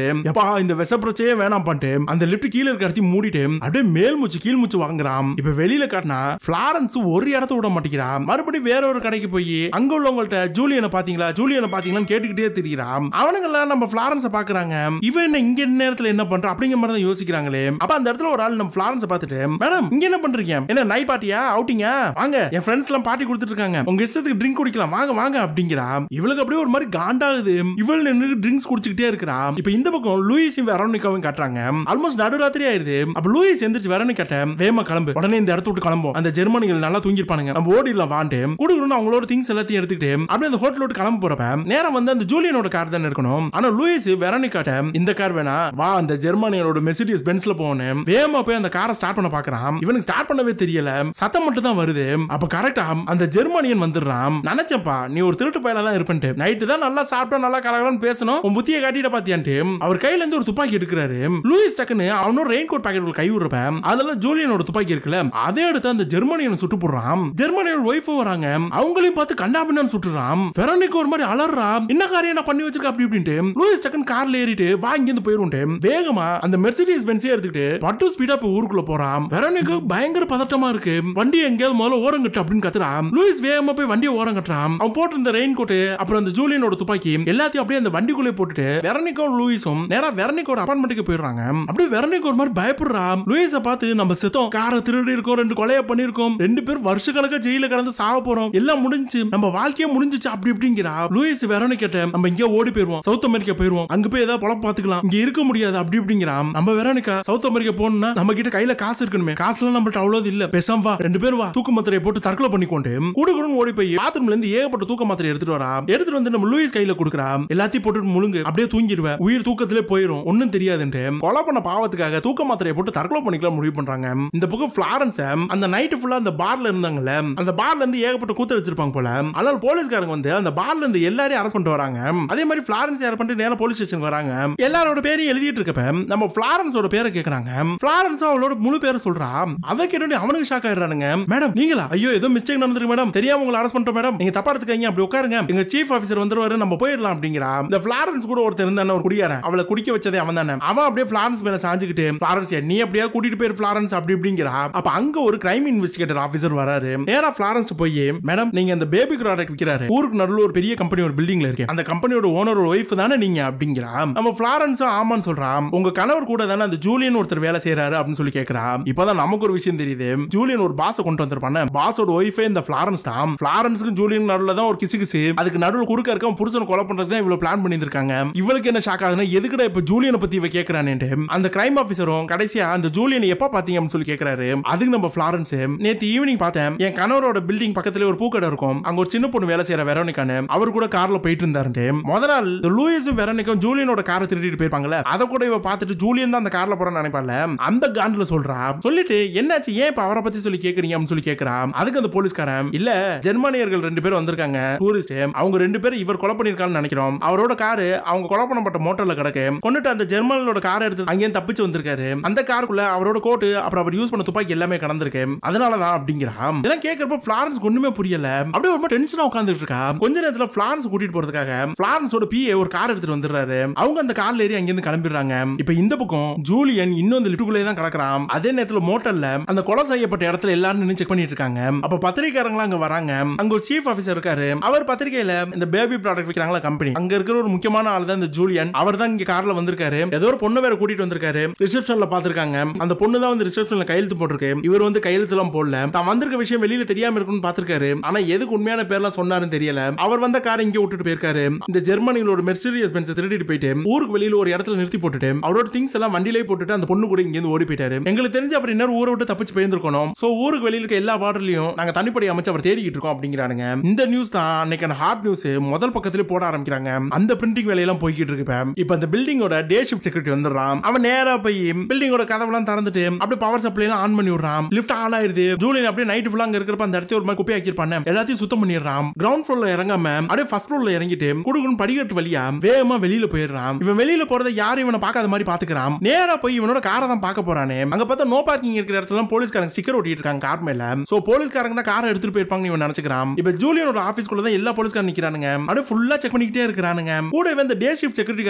வருது. எப்பா இந்த விஷ பிரச்சனையே வேணாம் பண்ணிட்டு அந்த லிஃப்ட் கீழ இருக்க இடத்தையும் மூடிட்டு அப்படியே மேல் மூச்சு கீழ் மூச்சு வாங்குறான். இப்ப வெளியில காட்டினா ஃபிளாரன்ஸ் ஒரு இடத்த விட மாட்டேங்கிறா. மறுபடியும் வேற ஒரு கடைக்கு போய் அங்க உள்ளவங்கள்ட்ட ஜூலியனை பாத்தீங்களான்னு கேட்டுக்கிட்டே திரிகிறான். அவனுங்க எல்லாம் நம்ம ஃபிளாரன்ஸை பாக்குறாங்க. இவன் என்ன இங்க நேரத்துல என்ன பண்ற அப்படிங்கிற மாதிரி தான் யோசிக்கிறாங்களே. அப்ப அந்த இடத்துல ஒரு ஆள் நம்ம ஃபிளாரன்ஸை பார்த்துட்டு, மேடம் இங்க என்ன பண்றீங்க? என்ன நைட் பார்ட்டியா, அவுட்டிங்கா? வாங்க என் ஃப்ரெண்ட்ஸ் எல்லாம் பார்ட்டி கொடுத்துட்டு இருக்காங்க, உங்க இஷ்டத்துக்கு ட்ரிங்க் குடிக்கலாம், வாங்க வாங்க அப்படிங்கிறா. இவளுக்கு அப்படியே ஒரு மாதிரி காண்டாகுது. இவள் நின்று ட்ரிங்க்ஸ் குடிச்சுக்கிட்டே இருக்கிறா. இப்ப இந்த பக்கம் லூயிஸும் வெரோனிகாவும் காட்டுறாங்க. ஆல்மோஸ்ட் நடுராத்திரி ஆயிருது. அப்ப லூயிஸ் எந்திரிச்சு வெரோனிகாட்ட வேகமா கிளம்பு, உடனே இந்த இடத்த விட்டு கிளம்பும், அந்த ஜெர்மனிகள் நல்லா தூங்கிருப்பானுங்க, நம்ம ஓடிடலாம் வாண்டு குடுக்குறோம். அவங்களோட திங்ஸ் எல்லாத்தையும் எடுத்துக்கிட்டு அப்படியே அந்த ஹோட்டல் விட்டு கிளம்ப போறப்ப நேரம் வந்து அந்த ஜூலியனோட கார் தான் இருக்கணும். ஆனா லூயிஸ் வெரோனிகாட்ட இந்த கார் வேணா, வா அந்த ஜெர்மனியோட மெர்சிடிஸ் பென்ஸ்ல போகணும். வேகமா போய் அந்த காரை ஸ்டார்ட் பண்ண பாக்குறான். இவனுக்கு ஸ்டார்ட் பண்ணவே தெரியல, சத்தம் மட்டும் தான் வருது. அப்ப கரெக்டா அந்த ஜெர்மனியன் வந்துடுறான். நினைச்சப்பா நீ ஒரு திருட்டு பயலா தான் இருப்பேன்ட்டு, நைட்டு தான் நல்லா சாப்பிட்டா நல்லா கலகலன்னு பேசணும், உன் புத்தியை காட்டிட்ட பாத்தியான்ட்டு அவர் கையில இருந்து ஒரு துப்பாக்கி எடுக்கிறாரு. லூயிஸ் டக்குன்னு அவனோட ரெயின் கோட் பாக்கெட் கை விடுறப்ப அதெல்லாம் ஜூலியனோட துப்பாக்கி இருக்குல்ல, அதை எடுத்து அந்த ஜெர்மனியன் சுட்டு போடுறான். ஜெர்மனியோட ஒய்ஃபும் வராங்க, அவங்களையும் பார்த்து கண்ணாபின்னு சுட்டுறான். வெரோனிகா ஒரு மாதிரி அலறா, என்ன காரியம் நான் பண்ணி வச்சிருக்க அப்படி இப்படின்ட்டு. லூயிஸ் டக்குன்னு கார்ல ஏறிட்டு வா இங்க இருந்து போயிருவோம். வேகமா அந்த மெர்சிடிஸ் பென்ஸே எடுத்துக்கிட்டு பட்டு ஸ்பீடா போய் ஊருக்குள்ள போறான். வெரோனிகா பயங்கர பதட்டமா இருக்கு. வண்டி எங்கேயாவது முதல்ல ஓரம் கட்டு அப்படின்னு கத்துறான். லூயிஸ் வேகமா போய் வண்டியை ஓரம் கட்டுறான். அவன் போட்டு இருந்த ரெயின் கோட் அப்புறம் அந்த ஜூலியனோட துப்பாக்கி எல்லாத்தையும் அப்படியே அந்த வண்டிக்குள்ளே போட்டுட்டு வெரோனிகாவும் லூயிஸும் நேரா வெரோனிகாவோட அபார்ட்மெண்ட்டுக்கு போயிடுறாங்க. அப்படியே வெரோனிகா ஒரு மாதிரி பயப்படுறா. லூயிஸை பார்த்து நம்ம செத்தோம், காரை திருடி இருக்கோம், 2 கொலையை பண்ணிருக்கோம், 2 பேர் வருஷ கணக்கா ஜெயில கடந்து சாக போறோம், எல்லாம் முடிஞ்சு நம்ம வாழ்க்கையே முடிஞ்சிச்சு அப்படி இப்படிங்கிறா. லூயிஸ் வெரோனிகாட்ட நம்ம இங்கே ஓடி போயிருவோம், சவுத் அமெரிக்கா போயிருவோம், அங்க போய் ஏதாவது பொழப்பு பாத்துக்கலாம், இங்க இருக்க முடியாது அப்படி இப்படிங்கிறான். நம்ம வெரோனிகா சவுத் அமெரிக்கா போகணும்னா நம்ம கிட்ட கையில காசு இருக்கணுமே, காசுலாம் நம்மள்ட்ட அவ்வளவு இல்ல, பேசாம வா 2 பேரும் வா தூக்க மாத்திரையை போட்டு தற்கொலை பண்ணிக்கொண்டு கூடுகுடுன்னு ஓடி போய் பாத்ரூம்ல இருந்து ஏகப்பட்ட தூக்க மாத்திரை எடுத்துட்டு வரா. எடுத்துட்டு வந்து நம்ம லூயிஸ் கையில கொடுக்குறா. எல்லாத்தையும் போட்டு முழுங்கு, அப்படியே தூங்கிடுவேன், உயிர் தூக்கத்திலே போயிரும், ஒன்னும் தெரியாதுன்ட்டு கொலை பண்ண பாவத்துக்காக தூக்க மாத்திரையை போட்டு தற்கொலை பண்ணிக்கலாம் முடிவு பண்றாங்க. இந்த பக்கம் ஃபிளாரன்ஸ் அந்த நைட் ஃபுல்லா அந்த பார்ல இருந்தாங்கல்ல, அந்த பார்ல இருந்து ஏகப்பட்ட கூத்து வச்சிருப்பாங்க போல. அதனால போலீஸ்காரங்க வந்து அந்த பார்ல இருந்து எல்லாரையும் அரெஸ்ட் பண்ணிட்டு வராங்க. அதே மாதிரி ஃபிளாரன்ஸ் யார் பண்ணிட்டு நேரா போலீஸ் ஸ்டேஷனுக்கு வராங்க. எல்லாரோட பேரையும் எழுதிட்டு இருக்கப்ப நம்ம ஃபிளாரன்ஸோட பேரை கேக்குறாங்க. ஃபிளாரன்ஸ் அவளோட முழு பேரை சொல்றா. அதை கேட்டு அவனுக்கு ஷாக் ஆயிடுறானுங்க. மேடம் நீங்களா? ஐயோ ஏதோ மிஸ்டேக் நடந்திருக்கு மேடம், தெரியாம உங்களை அரெஸ்ட் பண்ணிட்டோம் மேடம், நீங்க தப்பா எடுத்துக்கீங்க, அப்படி உட்காருங்க, எங்க சீஃப் ஆபீசர் வந்துருவாரு, நம்ம போயிடலாம் அப்படிங்கிறா. இந்த ஃபிளாரன்ஸ் கூட ஒருத்தர் இருந்தானே ஒரு குடியாரன், அவளை குடிக்க வச்சதே அவன் தானே. அவன் அப்படியே ஃபிளாரன்ஸ் மேல சாஞ்சுக்கிட்டு ஃபிளாரன்ஸ் நீ அப்படியே கூட்டிட்டு போயிரு ஃபிளாரன்ஸ் அப்படி இப்படிங்கிறா. அப்ப அங்க ஒரு கிரைம் இன்வெஸ்டிகேட்டர் ஆபீசர் வராரு. நேரா ஃபிளாரன்ஸ் போய் மேடம் நீங்க அந்த பேபி ப்ராடக்ட் விக்கிறாரு ஊருக்கு நடுவுல ஒரு பெரிய கம்பெனி ஒரு பில்டிங்ல இருக்கு, அந்த கம்பெனியோட ஓனரோட ஒய்ஃப் தானே நீங்க அப்படிங்கிறா. நம்ம ஃபிளாரன்ஸ் ஆமான்னு சொல்றான். உங்க கணவர் கூட தானே அந்த ஜூலியன் ஒருத்தர் வேலை செய்யறாரு அப்படின்னு சொல்லி கேக்குறா. இப்பதான் நமக்கு ஒரு விஷயம் தெரியுது, ஜூலியன் ஒரு பாஸை கொண்டு வந்திருப்பானே, பாஸோட ஒய்ஃபே இந்த ஃபிளாரன்ஸ் தான். ஃபிளாரன்ஸ்க்கு ஜூலியன் நடுவுல தான் ஒரு கிசு, அதுக்கு நடுவுல குறுக்க இருக்க புருஷன் கொலை பண்றதுக்கு தான் இவ்வளவு பிளான் பண்ணிருக்காங்க. இவளுக்கு என்ன ஷாக் ஆகுதுன்னா எதுக்குடா இப்ப ஜூலியனை பத்தி இவ கேக்குறானேன்ட்டு அந்த கிரைம் ஆபீசரும் கடைசியா அந்த ஜூலியனை எப்ப பாத்தீங்க அப்படின்னு சொல்லி கேக்குறாரு. அதுக்கு நம்ம ஃபிளாரன்ஸ் நேத்து ஈவினிங் பார்த்தேன், என் கணவரோட பில்டிங் பக்கத்துல ஒரு பூக்கடை இருக்கும், அங்க ஒரு சின்ன பொண்ணு வேலை செய்யற வெரோனிகான்னு அவர் கூட கார்ல போயிட்டு இருந்தாரு. முதல் நாள் லூயிஸும் வெரோனிகாவும் ஜூலியனோட காரை திருடிட்டு போயிருப்பாங்கல்ல, அதை கூட இவ பார்த்துட்டு ஜூலியன் தான் அந்த கார்ல போறான்னு நினைப்பால. அந்த காண்டில் சொல்றா. சொல்லிட்டு என்னாச்சு ஏன் இப்ப அவரை பத்தி சொல்லி கேக்குறீங்க அப்படின்னு சொல்லி கேக்குறா. அதுக்கு அந்த போலீஸ்காரன் இல்ல ஜெர்மனியர்கள் 2 பேர் வந்திருக்காங்க டூரிஸ்ட், அவங்க 2 பேரும் இவர் கொலை பண்ணிருக்கான்னு நினைக்கிறோம், அவரோட காரு அவங்க கொலை பண்ணப்பட்ட மோட்டர்ல கிடக்கு, கொண்டுட்டு அந்த ஜெர்மனியோட காரை எடுத்து அங்கேயும் தப்பிச்சு வந்திருக்காரு, அந்த காருக்குள்ள அவரோட கோட்டு அப்புறம் அவர் யூஸ் பண்ண துப்பாக்கி எல்லாமே கடந்திருக்கு, அதனாலதான் அப்படிங்கிறா. இதெல்லாம் கேட்கறப்ப ஃபிளாரன்ஸ் ஒண்ணுமே புரியல, அப்படியே ரொம்ப டென்ஷனா உட்கார்ந்துட்டு இருக்கா. கொஞ்ச நேரத்துல ஃபிளாரன்ஸ் கூட்டிட்டு போறதுக்காக ஃபிளாரன்ஸோட பிஏ ஒரு கார் எடுத்துட்டு வந்துடுறாரு. அவங்க அந்த கார்ல ஏறி அங்கிருந்து கிளம்பிடுறாங்க. இப்ப இந்த பக்கம் ஜூலியன் இன்னும் அந்த லிட்டுக்குள்ளே தான் கிடக்குறான். அதே நேரத்துல மோட்டர்ல அந்த கொலை செய்யப்பட்ட இடத்துல எல்லாரும் நின்னு செக் பண்ணிட்டு இருக்காங்க. அப்ப பத்திரிகையாளர்கள் அங்க வராங்க. அங்க ஒரு சீஃப் ஆபீசர் இருக்காரு. அவர் பத்திரிகையில இந்த பேபி ப்ராடக்ட் விக்கிறாங்களா கம்பெனி, அங்க இருக்கிற ஒரு முக்கியமான ஆள் தான் இந்த ஜூலியன். அவர் தான் இங்க கார்ல வந்திருக்காரு, ஏதோ ஒரு பொண்ணு வேற கூட்டிட்டு வந்திருக்காரு. ரிசப்ஷன்ல பாத்துருக்காங்க, அந்த பொண்ணு தான் வந்து ரிசப்ஷன்ல கையெழுத்து போட்டிருக்கு. இவர் வந்து கையெழுத்து எல்லாம் போடல, தான் வந்திருக்க விஷயம் வெளியில தெரியாம இருக்குன்னு பாத்துருக்காரு. ஆனா எதுக்கு உண்மையான பேர்லாம் சொன்னாருன்னு தெரியல. அவர் வந்த காரை இங்க விட்டுட்டு போயிருக்காரு. இந்த ஜெர்மனியோட மெர்சிடிஸ் பென்ஸ் திருடிட்டு போயிட்டு ஊருக்கு வெளியில ஒரு இடத்துல நிறுத்தி போட்டுட்டு அவரோட திங்ஸ் எல்லாம் வண்டியிலே போட்டுட்டு அந்த பொண்ணு கூட இங்க இருந்து ஓடி போயிட்டாரு. எங்களுக்கு தெரிஞ்சு அவர் இன்னொரு ஊரை விட்டு தப்பிச்சு போயிருக்கணும். சோ ஊருக்கு வெளியில இருக்க எல்லா பார்டர்லயும் நாங்க தனிப்படை அமைச்சு அவர் தேடிக்கிட்டு இருக்கோம் அப்படிங்கிறானுங்க. இந்த நியூஸ் தான் அன்னைக்கான ஹாட் நியூஸ் முதல் பக்கத்துல போட ஆரம்பிக்கிறாங்க. அந்த பிரிண்டிங் வேலையெல்லாம் போய்கிட்டு இருக்கு. இப்ப அந்த பில்டிங்கோட டே ஷிஃப்ட் செக்யூரிட்டி வந்துடுறான். அவன் நேரா போய் பில்டிங்கோட கதவெல்லாம் திறந்துட்டு அப்படியே பவர் சப்ளை எல்லாம் ஆன் பண்ணி விடுறான். லிஃப்ட் ஆன் ஆயிருது. ஜூலியன் அப்படியே நைட் ஃபுல்லா அங்க இருக்கிறப்ப அந்த இடத்துல ஒரு மாதிரி குப்பை ஆக்கிருப்பானே எல்லாத்தையும் சுத்தம் பண்ணிடுறான். கிரவுண்ட் ஃப்ளோர்ல இறங்காம அப்படியே ஃபர்ஸ்ட் ஃப்ளோர்ல இறங்கிட்டு குடுகுன்னு படிக்கட்டு வழியா வேகமா வெளியில போயிடுறான். இவன் வெளியில போறதை யாரும் இவனை பார்க்காத மாதிரி பாத்துக்கிறான். நேரா போய் இவனோட காரை தான் பார்க்க போறானே. அங்க பார்த்தா நோ பார்க்கிங் இருக்கிற இடத்துல போலீஸ்காரங்க ஸ்டிக்கர் ஒட்டிட்டு இருக்காங்க கார் மேல. சோ போலீஸ்காரங்க தான் காரை எடுத்துட்டு போயிருப்பாங்க இவன் நினைச்சுக்கிறான். இப்ப ஜூலியனோட ஆபீஸ்க்குள்ள தான் எல்லா போலீஸ்காரங்க நிக்கிறானுங்க. அப்படியே ஃபுல்லா செக் பண்ணிக்கிட்டே இருக்கானுங்க. கூட இந்த டே ஷிஃப்ட் செக்யூரிட்டிக்காரரும் இருக்காரு.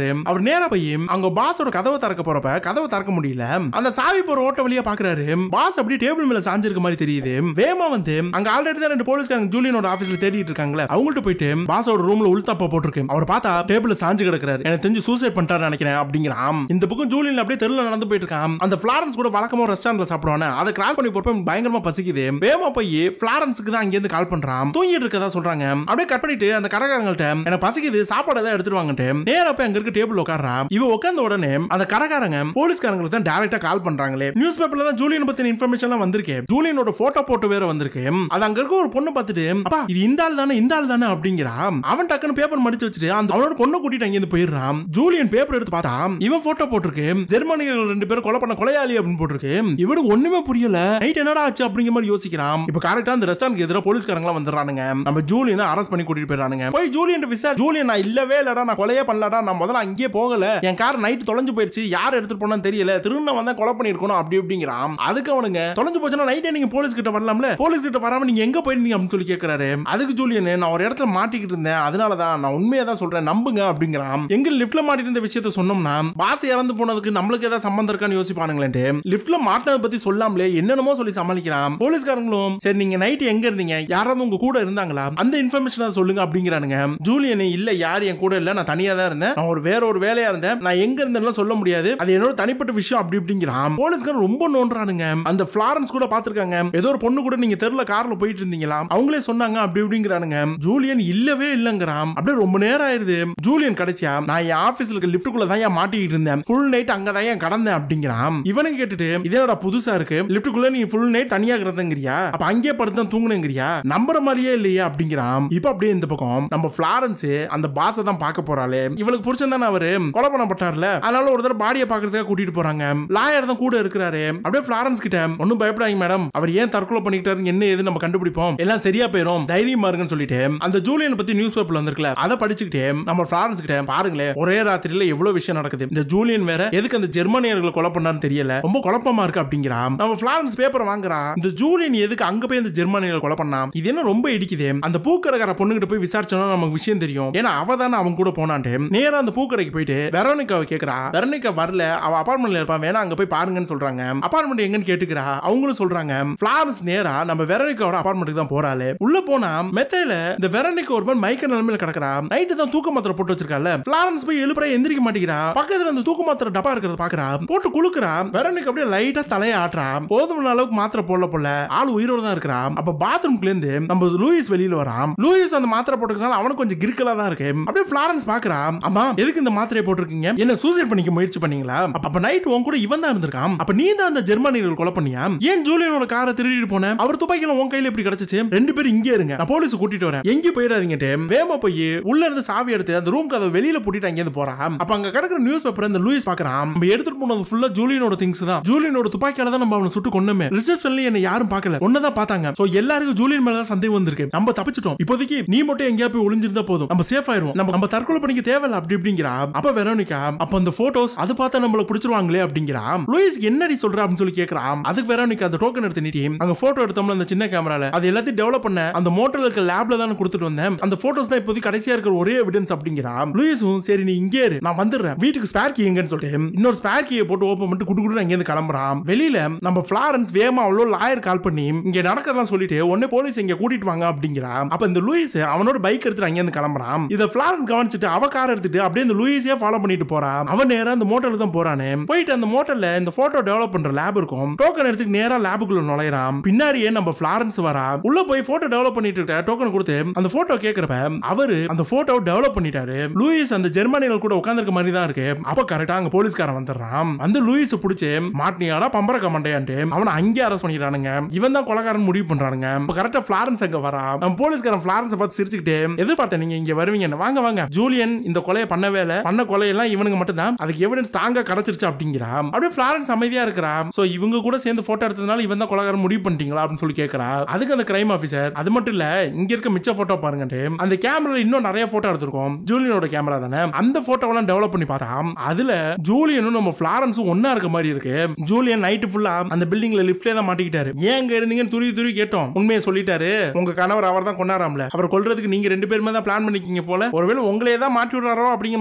பாக்குறாரு. அவர் நேரா போய் அங்க பாஸோட கதவை திறக்க போறப்ப கதவை திறக்க முடியல. அந்த சாவி போற ஓட்ட வழியா பாக்குறாரு. பாஸ் அப்படியே டேபிள் மேல சாஞ்சிருக்க மாதிரி தெரியுது. வேமா வந்து அங்க ஆல்ரெடி தான் 2 போலீஸ்காரங்க ஜூலியனோட ஆபீஸ்ல தேடிட்டு இருக்காங்களே, அவங்கள்ட்ட போயிட்டு பாஸோட ரூம்ல உள்தப்ப போட்டுருக்கு. அவர் பார்த்தா டேபிள்ல சாஞ்சு கிடக்குறாரு. எனக்கு தெரிஞ்சு சூசைட் பண்ணிட்டாரு நினைக்கிறேன் அப்படிங்கிறான். இந்த பக்கம் ஜூலியன் அப்படியே தெருல நடந்து போயிட்டு இருக்கான். அந்த ஃபிளாரன்ஸ் கூட வழக்கமா ரெஸ்டாரண்ட்ல சாப்பிடுவானே, அதை கிராஸ் பண்ணி போறப்ப பயங்கரமா பசிக்குது. வேமா போய் ஃபிளாரன்ஸ்க்கு தான் அங்க இருந்து கால் பண்றான். தூங்கிட்டு இருக்கதா சொல்றாங்க. அப்படியே கட் பண்ணிட்டு அந்த கடைக்காரங்கள்ட்ட எனக்கு பசிக்குது சாப்பாடு ஏதாவது எடுத்துட்டு வாங்கட்டு நேரா போய் அங்க இருக்க டேபிள் உட்கார்றா. இவ உட்கார்ந்த உடனே அந்த கடைக்காரங்க போலீஸ்காரங்களுக்கு தான் டைரக்டா கால் பண்றாங்களே. நியூஸ் பேப்பர்ல தான் ஜூலியன் பத்தின இன்ஃபர்மேஷன் எல்லாம் வந்திருக்கு. ஜூலியனோட போட்டோ போட்டு வேற வந்திருக்கு. அது அங்க இருக்க ஒரு பொண்ணு பார்த்துட்டு அப்பா இது இந்த ஆள் தானே அப்படிங்கிறா. அவன் டக்குன்னு பேப்பர் மடிச்சு வச்சுட்டு அந்த அவனோட பொண்ணை கூட்டிட்டு அங்க இருந்து போயிடுறான். ஜூலியன் பேப்பர் எடுத்து பார்த்தா இவன் போட்டோ போட்டிருக்கு. ஜெர்மனியர்கள் 2 பேரும் கொலை பண்ண கொலையாளி அப்படின்னு போட்டிருக்கு. இவனுக்கு ஒண்ணுமே புரியல. நைட் என்னடா ஆச்சு அப்படிங்கிற மாதிரி யோசிக்கிறான். இப்ப கரெக்டா அந்த ரெஸ்டாரண்ட்க்கு எதிராக போலீஸ்காரங்க வந்துடுறானுங்க. நம்ம ஜூலியனை அரெஸ்ட் பண்ணி கூட்டிட்டு போயிடுறானுங்க. போய் ஜூலியன் விசாரி, ஜூலியன் நான் இல்லவே இல்லடா, நான் கொலையே பண்ணலடா, நான் முதல்ல அங்கேயே போகல, என் கார் நைட் தொலைஞ்சு போயிருச்சு, யார் எடுத்துட்டு போனான்னு தெரியல, திரும்ப வந்தா கொலை பண்ணிருக்கணும் அப்படி அப்படிங்கிறான். அதுக்கு அவனுங்க தொலைஞ்சு போச்சுன்னா நைட்டே நீங்க போலீஸ் கிட்ட வரலாம்ல, போலீஸ் கிட்ட வராம நீங்க எங்க போயிருந்தீங்க அப்படின்னு சொல்லி கேட்கிறாரு. அதுக்கு ஜூலியன் நான் ஒரு இடத்துல மாட்டிக்கிட்டு இருந்தேன், அதனாலதான் நான் உண்மையை தான் சொல்றேன் நம்புங்க அப்படிங்கிறான். எங்க லிப்ட்ல மாட்டிட்டு இருந்த விஷயத்த சொன்னோம்னா பாஸ் இறந்து போனதுக்கு நம்மளுக்கு ஏதாவது சம்பந்தம் இருக்கான்னு யோசிப்பானுங்களே. லிப்ட்ல மாட்டினதை பத்தி சொல்லாமலே என்னென்னமோ சொல்லி சமாளிக்கிறான். போலீஸ்காரங்களும் சரி நீங்க நைட் எங்க இருந்தீங்க, யாராவது உங்க கூட இருந்தாங்களா, அந்த இன்ஃபர்மேஷன் சொல்லுங்க அப்படிங்கிறானுங்க. ஜூலியன் இல்ல யார் என் கூட இல்ல, நான் தனியா தான் இருந்தேன், நான் வேற ஒரு வேலையா இருந்தேன், நான் எங்க இருந்தேன்னு சொல்ல முடியாது, அது என்னோட தனிப்பட்ட விஷயம் அப்படி அப்படிங்கிறான். போலீஸ்காரன் ரொம்ப நோன்றானுங்க. அந்த ஃபிளாரன்ஸ் கூட பாத்துருக்காங்க, ஏதோ ஒரு பொண்ணு கூட நீங்க தெருல கார்ல போயிட்டு இருந்தீங்களா, அவங்களே சொன்னாங்க அப்படி அப்படிங்கிறானுங்க. ஜூலியன் இல்லவே இல்லங்கிறான். அப்படியே ரொம்ப நேரம் ஆயிருது. ஜூலியன் கடைசியா நான் என் ஆபீஸ்ல இருக்க லிப்டுக்குள்ள தான் மாட்டிக்கிட்டு இருந்தேன், ஃபுல் நைட் அங்க தான் கடந்தேன் அப்படிங்கிறான். இவனுக்கு கேட்டுட்டு இதோட புதுசா இருக்கு, லிப்டுக்குள்ள நீ ஃபுல் நைட் தனியா கிடந்தங்கிறியா, அப்ப அங்கேயே படுத்து தூங்குனங்கிறியா, நம்புற மாதிரியே இல்லையா அப்படிங்கிறான். இப்ப அப்படியே இந்த பக்கம் நம்ம ஃபிளாரன்ஸ் அந்த பாஸை தான் பார்க்க போறாளே, இவளுக்கு புருஷன் தானே அவரு கொலை பண்ணப்பட்டார்ல, அதனால ஒரு தடவை பாடியை பாக்குறதுக்காக கூட்டிட்டு போறாங்க. லாயர் தான் கூட இருக்கிறாரு. அப்படியே ஃபிளாரன்ஸ் கிட்ட ஒன்னும் பயப்படாதீங்க மேடம், அவர் ஏன் தற்கொலை பண்ணிக்கிட்டாரு என்ன ஏது நம்ம கண்டுபிடிப்போம், எல்லாம் சரியா போயிரும், தைரியமா இருக்குன்னு சொல்லிட்டு அந்த ஜூலியன் பத்தி நியூஸ் பேப்பர்ல வந்திருக்கல அதை படிச்சுக்கிட்டே நம்ம ஃபிளாரன்ஸ் கிட்ட பாருங்களேன் ஒரே ராத்திரியில எவ்வளவு விஷயம் நடக்குது, இந்த ஜூலியன் வேற எதுக்கு அந்த ஜெர்மனியர்களை கொலை பண்ணான்னு தெரியல, ரொம்ப குழப்பமா இருக்கு அப்படிங்கிறா. நம்ம ஃபிளாரன்ஸ் பேப்பர் வாங்குறா, இந்த ஜூலியன் எதுக்கு அங்க போய் இந்த ஜெர்மனியர்களை கொலை பண்ணா, இது என்ன ரொம்ப இடிக்குது, அந்த பூக்கடைக்கார பொண்ணுகிட்ட போய் விசாரிச்சோம்னா நமக்கு விஷயம் தெரியும், ஏன்னா அவ தானே அவங்க கூட போனான்ட்டு நேரா அந்த பூக்கடைக்கு போயிட்டு வெரோனிகாவை கேக்குறா. வெரோனிகா வரல, அவ அபார்ட்மெண்ட்ல இருப்பான், வேணா அங்க போய் பாருங்கன்னு சொல்றாங்க. அபார்ட்மெண்ட் எங்கன்னு கேட்டுக்கிறா, அவங்களும் சொல்றாங்க. ஃபிளாரன்ஸ் நேரா நம்ம வெரோனிகாவோட அபார்ட்மெண்ட்டுக்கு தான் போறாளே. உள்ள போனா மெத்தையில இந்த வெரோனிகா ஒரு மயக்க நிலைமையில கிடக்குறா. நைட்டு தான் தூக்க மாத்திரை போட்டு வச்சிருக்கால. ஃபிளாரன்ஸ் போய் எழுப்புறா, எந்திரிக்க மாட்டேங்கிறா. பக்கத்துல அந்த தூக்க மாத்திரை டப்பா இருக்கிறத பாக்குறா, போட்டு குளுக்குறா. வெரோனிகா அப்படியே லைட்டா தலையை ஆட்டுறா. போதுமான அளவுக்கு மாத்திரை போடல போல, ஆள் உயிரோட தான் இருக்கிறா. அப்ப பாத்ரூம்ல இருந்து நம்ம லூயிஸ் வெளியில வரான். லூயிஸ் அந்த மாத்திரை போட்டுக்கிறதால அவனுக்கு கொஞ்சம் கிறுக்கலா தான் இருக்கு. அப்படியே ஃபிளாரன்ஸ் பாக்குறா, அம்மா எதுக்கு இந்த மாத்திரையை போட்டிருக்கீங்க, என்ன சூசைட் பண்ணிக்க முயற்சி பண்ணீங்களா, அப்ப நைட் உன் கூட இவன் தான் இருந்திருக்கான், அப்ப நீ தான் அந்த ஜெர்மனியர்கள் கொலை பண்ணியா, ஏன் ஜூலியனோட காரை திருடிட்டு போன, அவர் துப்பாக்கில உன் கையில எப்படி கிடைச்சிச்சு, 2 பேரும் இங்கே இருங்க நான் போலீஸ் கூட்டிட்டு வரேன், எங்க போயிடாதீங்கட்டு வேமா போய் உள்ள இருந்து சாவி எடுத்து அந்த ரூம் கதவை வெளியில பூட்டிட்டு அங்க இருந்து போறான். அப்ப அங்க கிடக்குற நியூஸ் பேப்பர் இந்த லூயிஸ் பாக்குறான், நம்ம எடுத்துட்டு போனது ஃபுல்லா ஜூலியனோட திங்ஸ் தான், ஜூலியனோட துப்பாக்கியால தான் நம்ம அவனை சுட்டு கொன்னமே, ரிசப்ஷன்ல என்ன யாரும் பார்க்கல, ஒன்னதான் பார்த்தாங்க, சோ எல்லாருக்கும் ஜூலியன் மேல தான் சந்தேகம் வந்திருக்கு, நம்ம தப்பிச்சிட்டோம், இப்போதைக்கு நீ மட்டும் எங்கேயா போய் ஒளிஞ்சிருந்தா போதும், நம்ம சேஃப் ஆயிருவோம், நம்ம தற்கொலை பண்ணிக்க தேவையில்ல அப்படி அப்படிங்கிறா. அப்ப வெரோனிகா அப்ப அந்த போட்டோஸ் அது பார்த்தா நம்மள பிடிச்சிருவாங்களே அப்படிங்கிறா. லூயிஸ் என்னடி சொல்ற அப்படின்னு சொல்லி கேக்குறான். அதுக்கு வெரோனிகா அந்த டோக்கன் எடுத்து நீட்டி அங்க போட்டோ எடுத்தோம்ல அந்த சின்ன கேமரால, அது எல்லாத்தையும் டெவலப் பண்ண அந்த மோட்டர்ல இருக்க லேப்ல தான் கொடுத்துட்டு வந்தேன், அந்த போட்டோஸ் தான் இப்போதைக்கு கடைசியா இருக்கிற ஒரே எவிடன்ஸ் அப்படிங்கிறா. லூயிஸும் சரி நீ இங்கே இரு, நான் வந்துடுறேன், வீட்டுக்கு ஸ்பேர் கீ எங்கன்னு சொல்லிட்டு இன்னொரு ஸ்பேர் கீயை போட்டு ஓபன் பண்ணிட்டு குடுக்குடு அங்க இருந்து கிளம்புறான். வெளியில நம்ம ஃபிளாரன்ஸ் வேகமா அவ்வளோ லாயர் கால் பண்ணி இங்க நடக்கிறதெல்லாம் சொல்லிட்டு ஒன்னே போலீஸ் இங்க கூட்டிட்டு வாங்க அப்படிங்கிறா. அப்ப இந்த லூயிஸ் அவனோட பைக் எடுத்துட்டு அங்க இருந்து கிளம்புறான். இத ஃபிளாரன்ஸ் கவனிச்சுட்டு அவ கார் எடுத்துட்டு அப்படியே இந்த லூயிஸே ஃபாலோ பண்ணிட்டு போறான். அவன் நேரா அந்த மோட்டர்ல தான் போறானே. போயிட்டு அந்த மோட்டர்ல இந்த போட்டோ டெவலப் பண்ற லேப் இருக்கும், டோக்கன் எடுத்து நேரா லேபுக்குள்ள நுழையறான். பின்னாடியே நம்ம ஃபிளாரன்ஸ் வரா. உள்ள போய் போட்டோ டெவலப் பண்ணிட்டு இருக்க டோக்கன் கொடுத்து அந்த போட்டோ கேக்குறப்ப அவரு அந்த போட்டோ டெவலப் பண்ணிட்டாரு. லூயிஸ் அந்த ஜெர்மனியர்கள் கூட உட்கார்ந்திருக்க மாதிரி தான் இருக்கு. அப்ப கரெக்டா அங்க போலீஸ்காரன் வந்துடுறான். அந்த லூயிஸ் புடிச்சு மாட்டினியாடா பம்பரக்க மண்டையான்ட்டு அவனை அங்கேயே அரெஸ்ட் பண்ணிடுறானுங்க. இவன் தான் கொலைகாரன் முடிவு பண்றானுங்க. அப்ப கரெக்டா ஃபிளாரன்ஸ் அங்க வரா. நம்ம போலீஸ்காரன் ஃபிளாரன்ஸ் பார்த்து சிரிச்சுக்கிட்டே எதிர்பார்த்தேன் நீங்க இங்க வருவீங்க, வாங்க வாங்க, ஜூலியன் இந்த கொலையை பண்ணவே இல்ல, பண்ண கொலையெல்லாம் இவனுக்கு மட்டும் தான், அதுக்கு எவிடன்ஸ் ஸ்ட்ராங்கா கிடைச்சிருச்சு அப்படிங்கிறா. அப்படியே ஃபிளாரன்ஸ் அமைதியா இருக்கிறா. சோ இவங்க கூட சேர்ந்து போட்டோ எடுத்ததுனால இவன் தான் கொலைகாரன் முடிவு பண்ணிட்டீங்களா அப்படின்னு சொல்லி கேட்கறா. அதுக்கு அந்த கிரைம் ஆபீசர் அது மட்டும் இல்ல இங்க இருக்க மிச்ச போட்டோ பாருங்க, அந்த கேமரா இன்னும் நிறைய போட்டோ எடுத்திருக்கோம், ஜூலியனோட கேமரா தானே, அந்த போட்டோவெல்லாம் டெவலப் பண்ணி பார்த்தா அதுல ஜூலியனும் நம்ம ஃபிளாரன்ஸும் ஒன்னா இருக்க மாதிரி இருக்கு. ஜூலியன் நைட் ஃபுல்லா அந்த பில்டிங்ல லிஃப்ட்ல தான் மாட்டிக்கிட்டாரு. ஏன் அங்க இருந்தீங்கன்னு துருவி துருவி கேட்டோம். உண்மையை சொல்லிட்டாரு, உங்க கணவர் அவர் தான் கொண்டாராம்ல, அவர் கொல்றதுக்கு நீங்க 2 பேருமே தான் பிளான் பண்ணிக்கீங்க போல, ஒருவேளை உங்களே தான் மாட்டி விடுறாரோ அப்படிங்கிற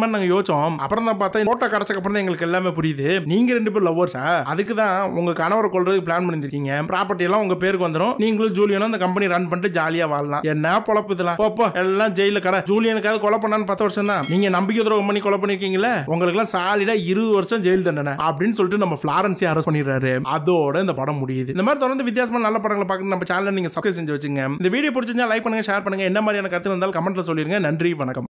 மாதிரி நாங்க யோசிச்சோம். அப்புறம் தான் பார்த்தா போட்டோ கடைச்சக்கு அப்புறம் தான் எங்களுக்கு எல்லாமே புரியுது. நீங்க 2 பேரும் லவ்வர்ஸா? அதுக்கு தான் உங்க கணவரை கொல்றதுக்கு பிளான் பண்ணிருக்கீங்க. ப்ராப்பர்ட்டி எல்லாம் உங்க பேருக்கு வந்துரும். நீங்களும் ஜூலியனும் அந்த கம்பெனி ரன் பண்ணிட்டு ஜாலியா வாழலாம். என்ன பொழப்பு இதெல்லாம்? போப்போ எல்லாம் ஜெயில கடை. ஜூலியனுக்காவது கொலை பண்ணான்னு 10 வருஷம் தான். நீங்க நம்பிக்கை துரோகம் பண்ணி கொலை பண்ணிருக்கீங்களே, உங்களுக்கு எல்லாம் சாலிடா 20 வருஷம் ஜெயில் தண்டனை அப்படின்னு சொல்லிட்டு நம்ம ஃபிளாரன்ஸை அரெஸ்ட் பண்ணிடுறாரு. அதோட இந்த படம் முடியுது. இந்த மாதிரி தொடர்ந்து வித்தியாசமான நல்ல படங்களை பார்க்க நம்ம சேனலை நீங்க சப்ஸ்கிரைப் செஞ்சு வச்சுங்க. இந்த வீடியோ பிடிச்சிருந்தா லைக் பண்ணுங்க, ஷேர் பண்ணுங்க. என்ன மாதிரியான கருத்து இருந்தாலும் கமெண்ட்ல சொல்லிருங்க. நன்றி, வணக்கம்.